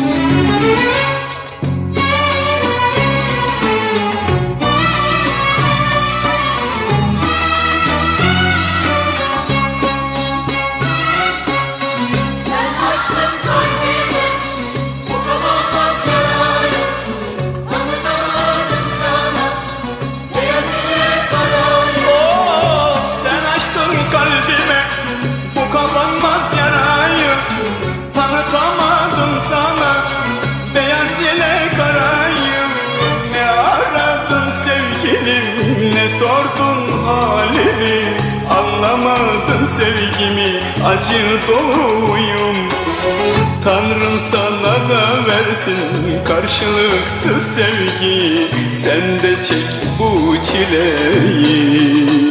Sen açtın kalbimi, bu kapanmaz yarayı. Anlatamadım sana, beyaz ile karayı. Oh, sen açtın kalbime bu kapanmaz yarayı. Tanıtamadım sana beyaz ile karayı. Ne aradın sevgilim, ne sordun halimi, anlamadın sevgimi, acı doluyum. Tanrım sana da versin karşılıksız sevgi, sen de çek bu çileyi.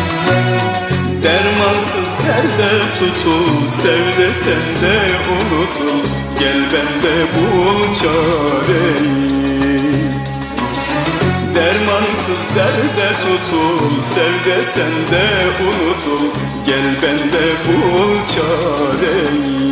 Dermansız derde tutul, sev de sen de unutul, gel bende bul çareyi. Dermansız derde tutul, sev de sen de unutul, gel bende bul çareyi.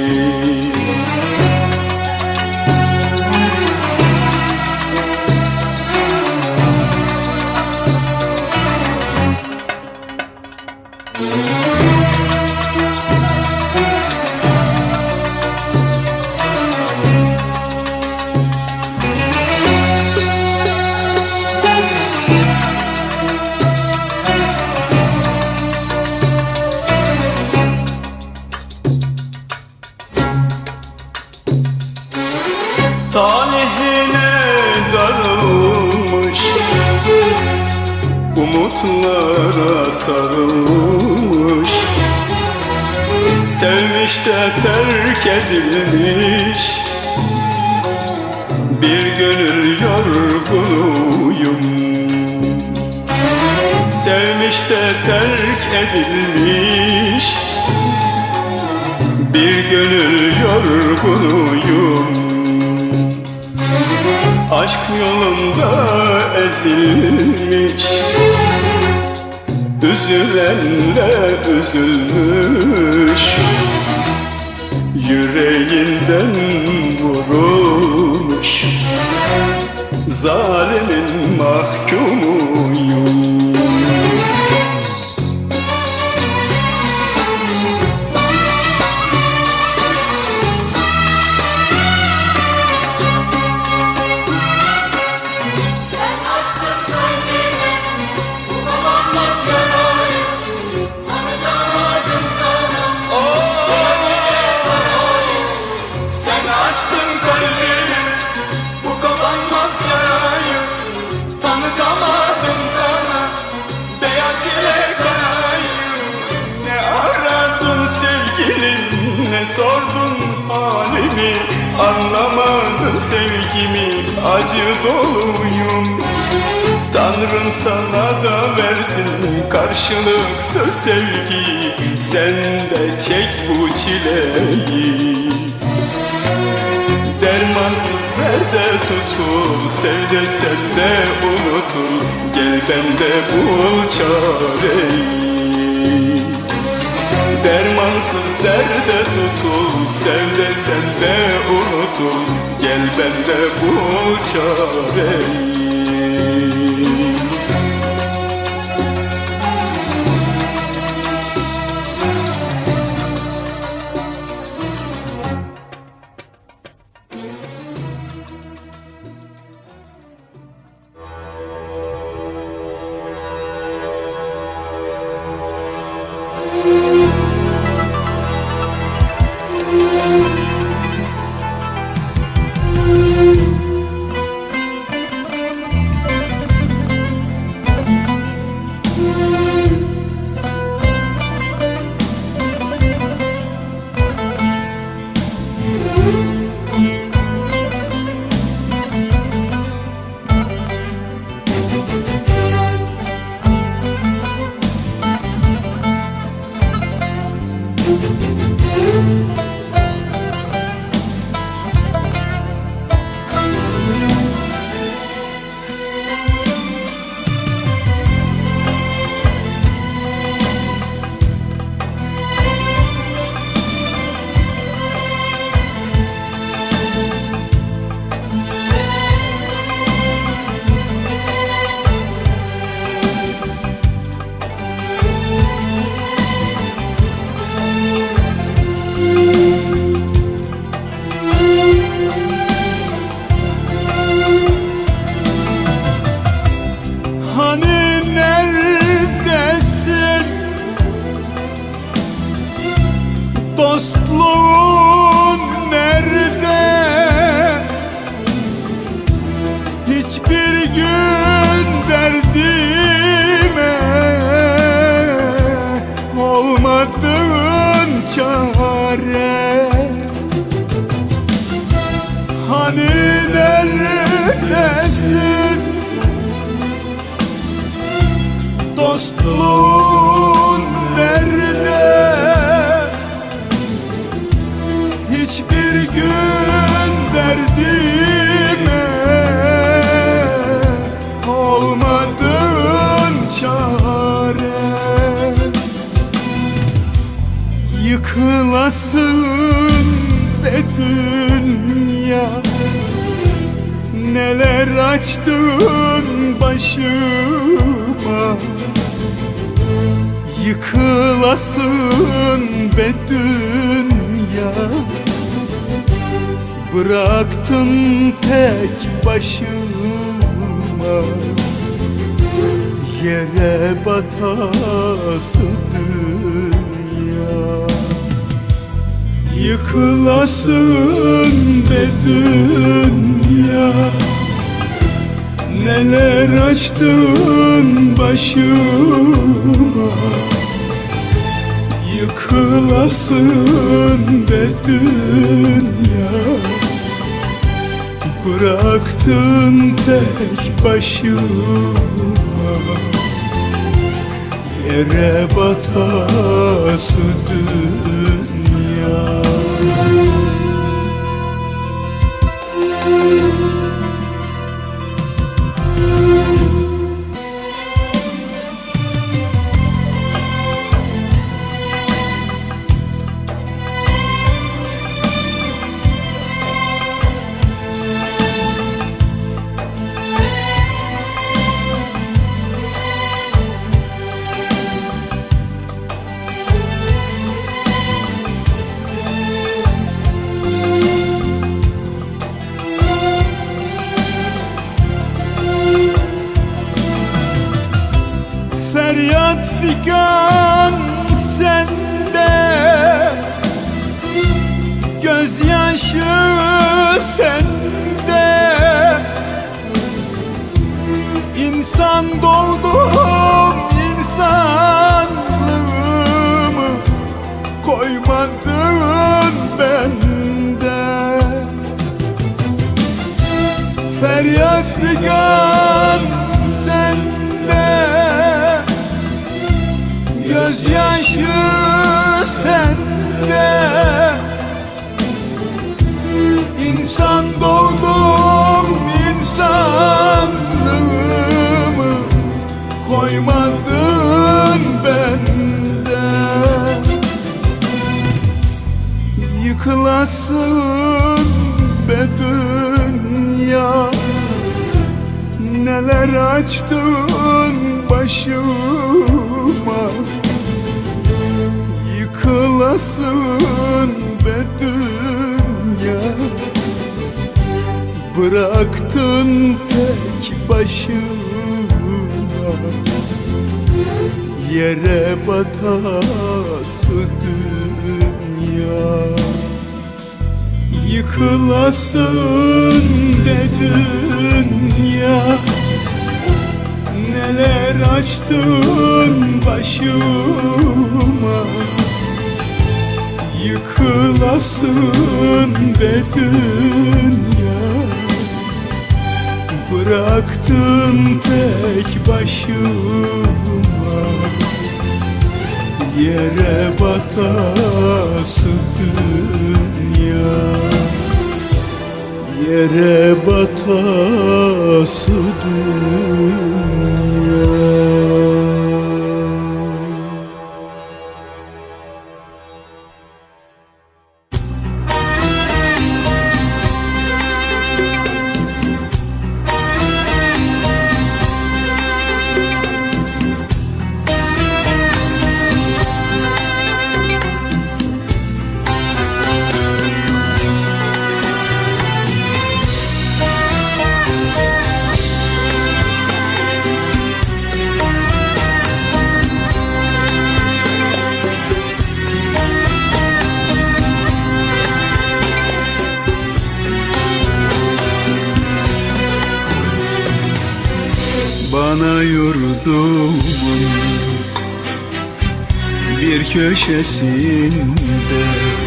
Talihine darılmış, umutlara sarılmış, sevmiş de terk edilmiş, Bir gönül yorgunuyum, sevmiş de terk edilmiş. Bir gönül yorgunuyum, aşk yolunda ezilmiş. Üzülenle üzülmüş, yüreğinden vurulmuş. Zalimin mahkumuyum. Ne sordun halimi, anlamadın sevgimi, acı doluyum. Tanrım sana da versin karşılıksız sevgi, sen de çek bu çileyi. Dermansız derde tutul, sev de sen de unutul, gel bende bul çareyi. Dermansız derde tutul, sev de sen de unutul, gel bende bul çareyi. Dostluğun nerede? Hiçbir gün derdime olmadığın çare. Hani neredesin? Dostluğun nerede? Hiçbir gün derdime olmadığın çare. Yıkılasın be dünya, neler açtın başıma. Yıkılasın be dünya, bıraktın tek başıma. Yere batası dünya, yıkılasın be dünya, neler açtın başıma. Yıkılasın be dünya, Bıraktın tek başıma, yere batası dünya. Feryat figan sende, gözyaşı sende. İnsan doğdum, insanlığımı koymadın bende. Feryat figan sende, gözyaşı sende. İnsan doğdum, insanlığımı koymadın bende. Yıkılasın be dünya, neler açtın başıma. Yıkılasın be dünya, bıraktın tek başıma, yere batası dünya. Yıkılasın be dünya, neler açtın başıma. Yıkılasın be dünya, bıraktın tek başıma, yere batası dünya. Yere batası dünya. Bana yurdumun bir köşesinde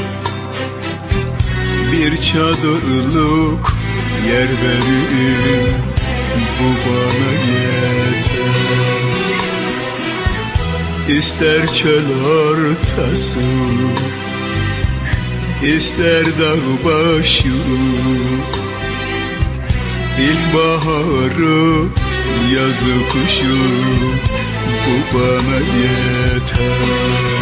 bir çadırlık yer verin, bu bana yeter. İster çöl ortası, ister dağ başı, ilkbaharı, yazı kuşu, bu bana yeter.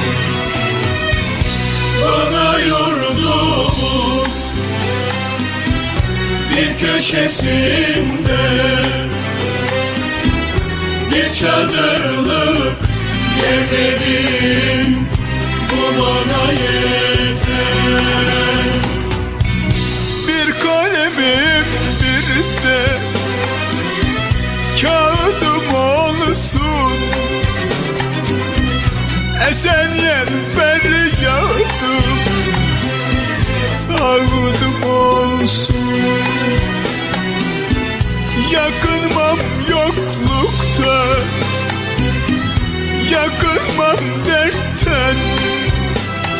Bana yurdumun bir köşesinde bir çadırlık yer verin, bu bana yeter. Bir kalemim bir de kağıdım olsun, esen yer feryadım ağıdım olsun. Yakınmam yoklukta, yakınmam dertten.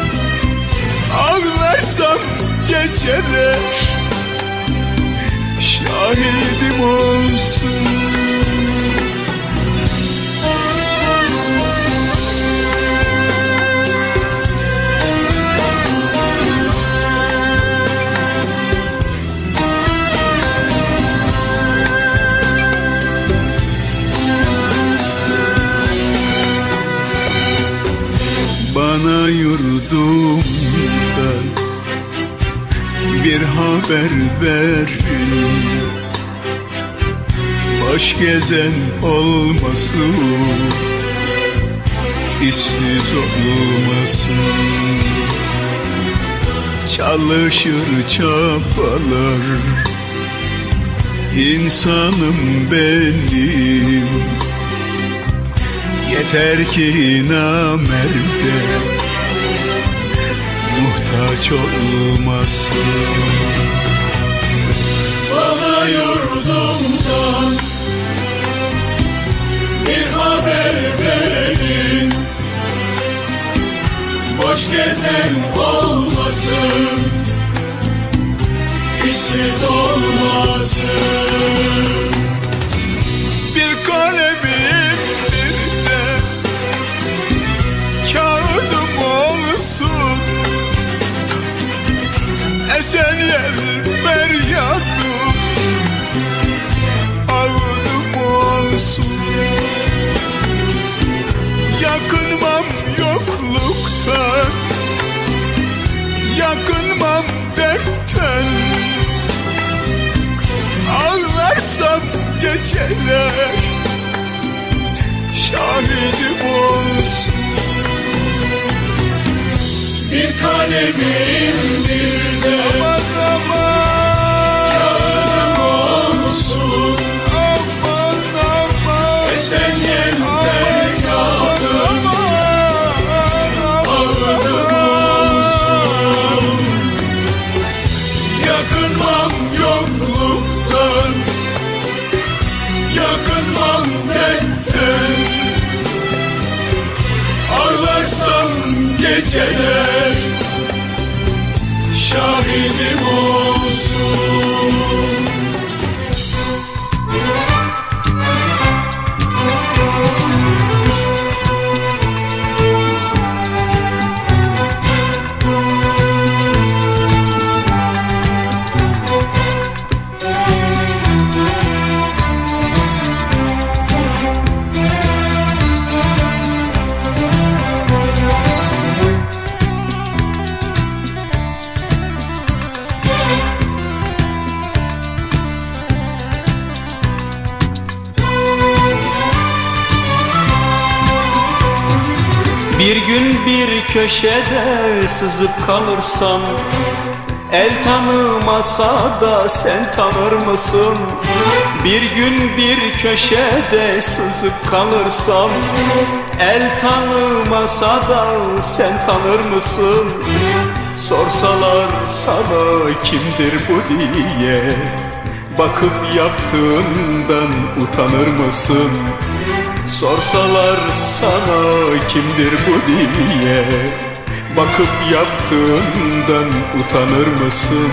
Ağlarsam geceler şahidim olsun. Bana yurdumdan bir haber verin, boş gezen olmasın, işsiz olmasın. Çalışır çabalar insanım benim, yeter ki namerde muhtaç olmasın. Bana yurdumdan bir haber verin, boş gezen olmasın, işsiz olmasın. Bir kalemim bir de kağıdım olsun, esen yer feryadım ağıdım olsun. Yakınmam yokluktan, yakınmam dertten, ağlarsam geceler şahidim olsun. Bir kalemim bir de Aman aman kağıdım olsun, aman aman esen yer feryadım ağıdım olsun. yakınmam yokluktan, yakınmam dertten, ağlarsam geceler şahidim olsun. Bir gün bir köşede sızıp kalırsam, el tanımasa da sen tanır mısın? Bir gün bir köşede sızıp kalırsam, el tanımasa da sen tanır mısın? Sorsalar sana kimdir bu diye, bakıp yaptığından utanır mısın? Sorsalar sana kimdir bu diye, bakıp yaptığından utanır mısın?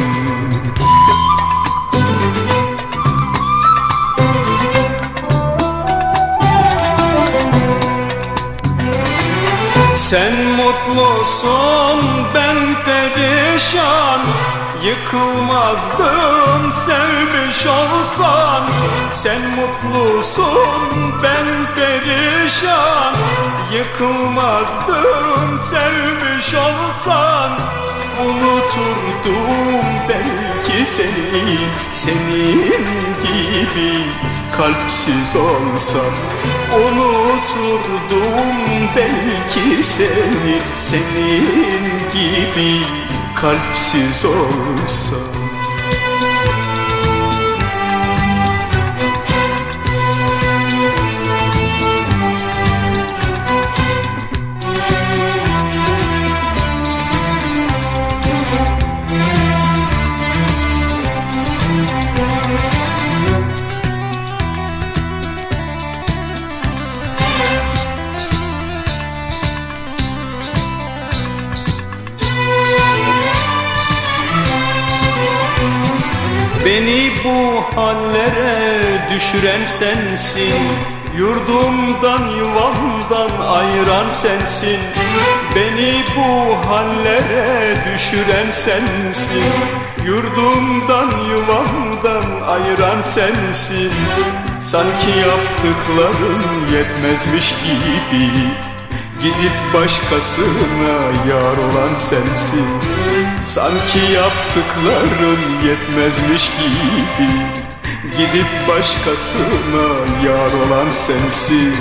Sen mutlusun, ben perişan, yıkılmazdım sevmiş olsan. Sen mutlusun, ben perişan, yıkılmazdım sevmiş olsan. Unuturdum belki seni, senin gibi kalpsiz olsam. Unuturdum belki seni, senin gibi kalpsiz olsam. bu hallere düşüren sensin. Yurdumdan yuvamdan ayıran sensin. Beni bu hallere düşüren sensin. Yurdumdan yuvamdan ayıran sensin. Sanki yaptıkların yetmezmiş gibi gidip başkasına yar olan sensin. Sanki yaptıkların yetmezmiş gibi gidip başkasına yar olan sensin.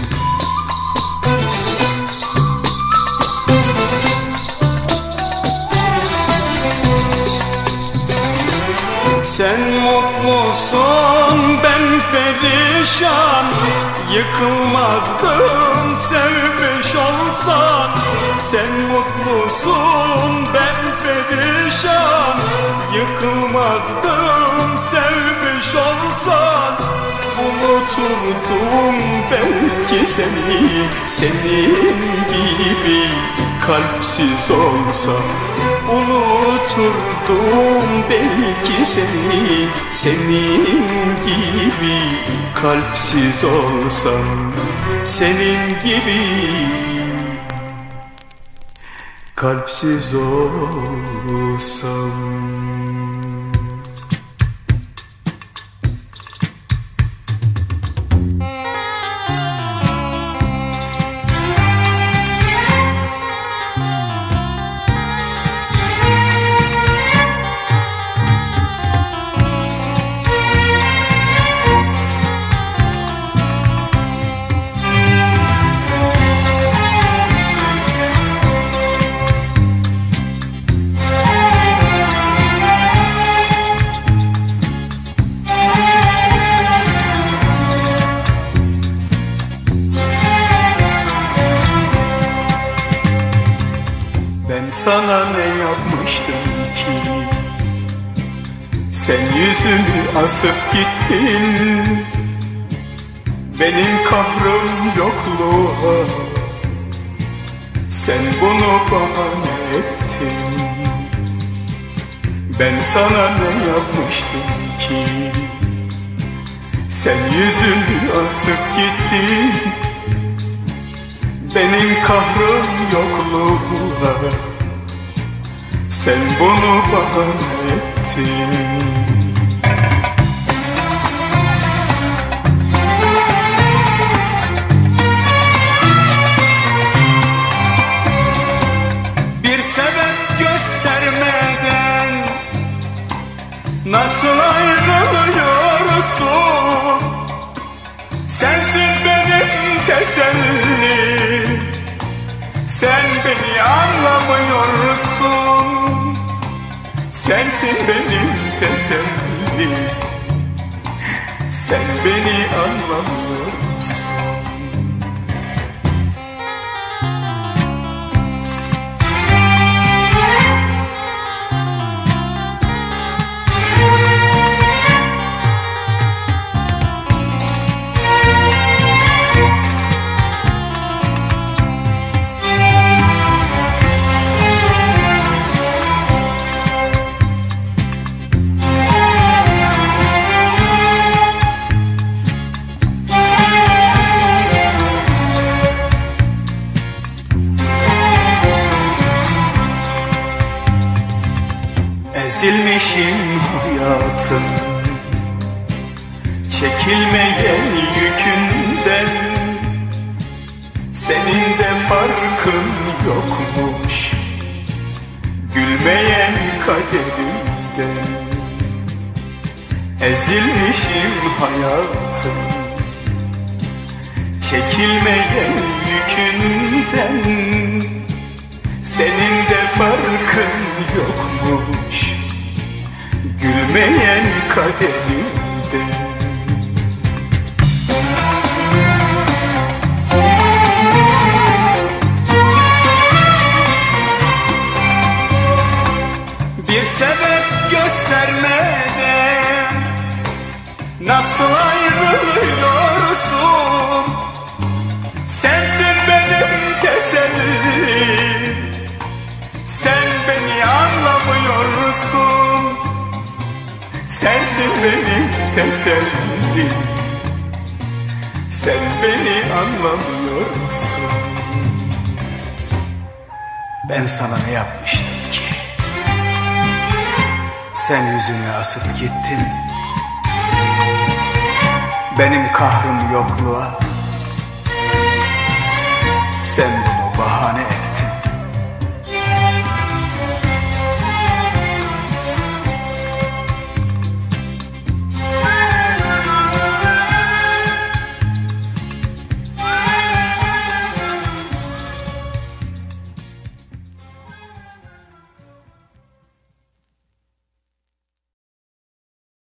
Sen mutlusun, ben perişan. Yıkılmazdım sevmiş olsan. Sen mutlusun, ben perişan. Yıkılmazdım sevmiş olsan. Unuturdum belki seni, senin gibi kalpsiz olsam. Unuturdum belki seni, senin gibi kalpsiz olsam. Senin gibi kalpsiz olsam. Ben sana ne yapmıştım ki sen yüzünü asıp gittin. Benim kahrım yokluğa, sen bunu bahane ettin. Ben sana ne yapmıştım ki sen yüzünü asıp gittin. Benim kahrım yokluğuna, sen bunu bahane ettin. Bir sebep göstermeden nasıl ayrılıyorsun? Sensin benim tesellim, sen beni anlamıyorsun. Sensin benim tesellim, sen beni anlamıyorsun. Ezilmişim hayatım, çekilmeyen yükünden. Senin de farkın yokmuş gülmeyen kaderimden. Ezilmişim hayatım, çekilmeyen yükünden. Senin de farkın yokmuş gülmeyen kaderimden. Bir sebep göstermeden nasıl ayrılıyorsun? Sensin benim tesellim, sen beni anlamıyorsun. sensin benim tesellim. Sen beni anlamıyorsun. Ben sana ne yapmıştım ki? Sen yüzünü asıp gittin. Benim kahrım yokluğa. Sen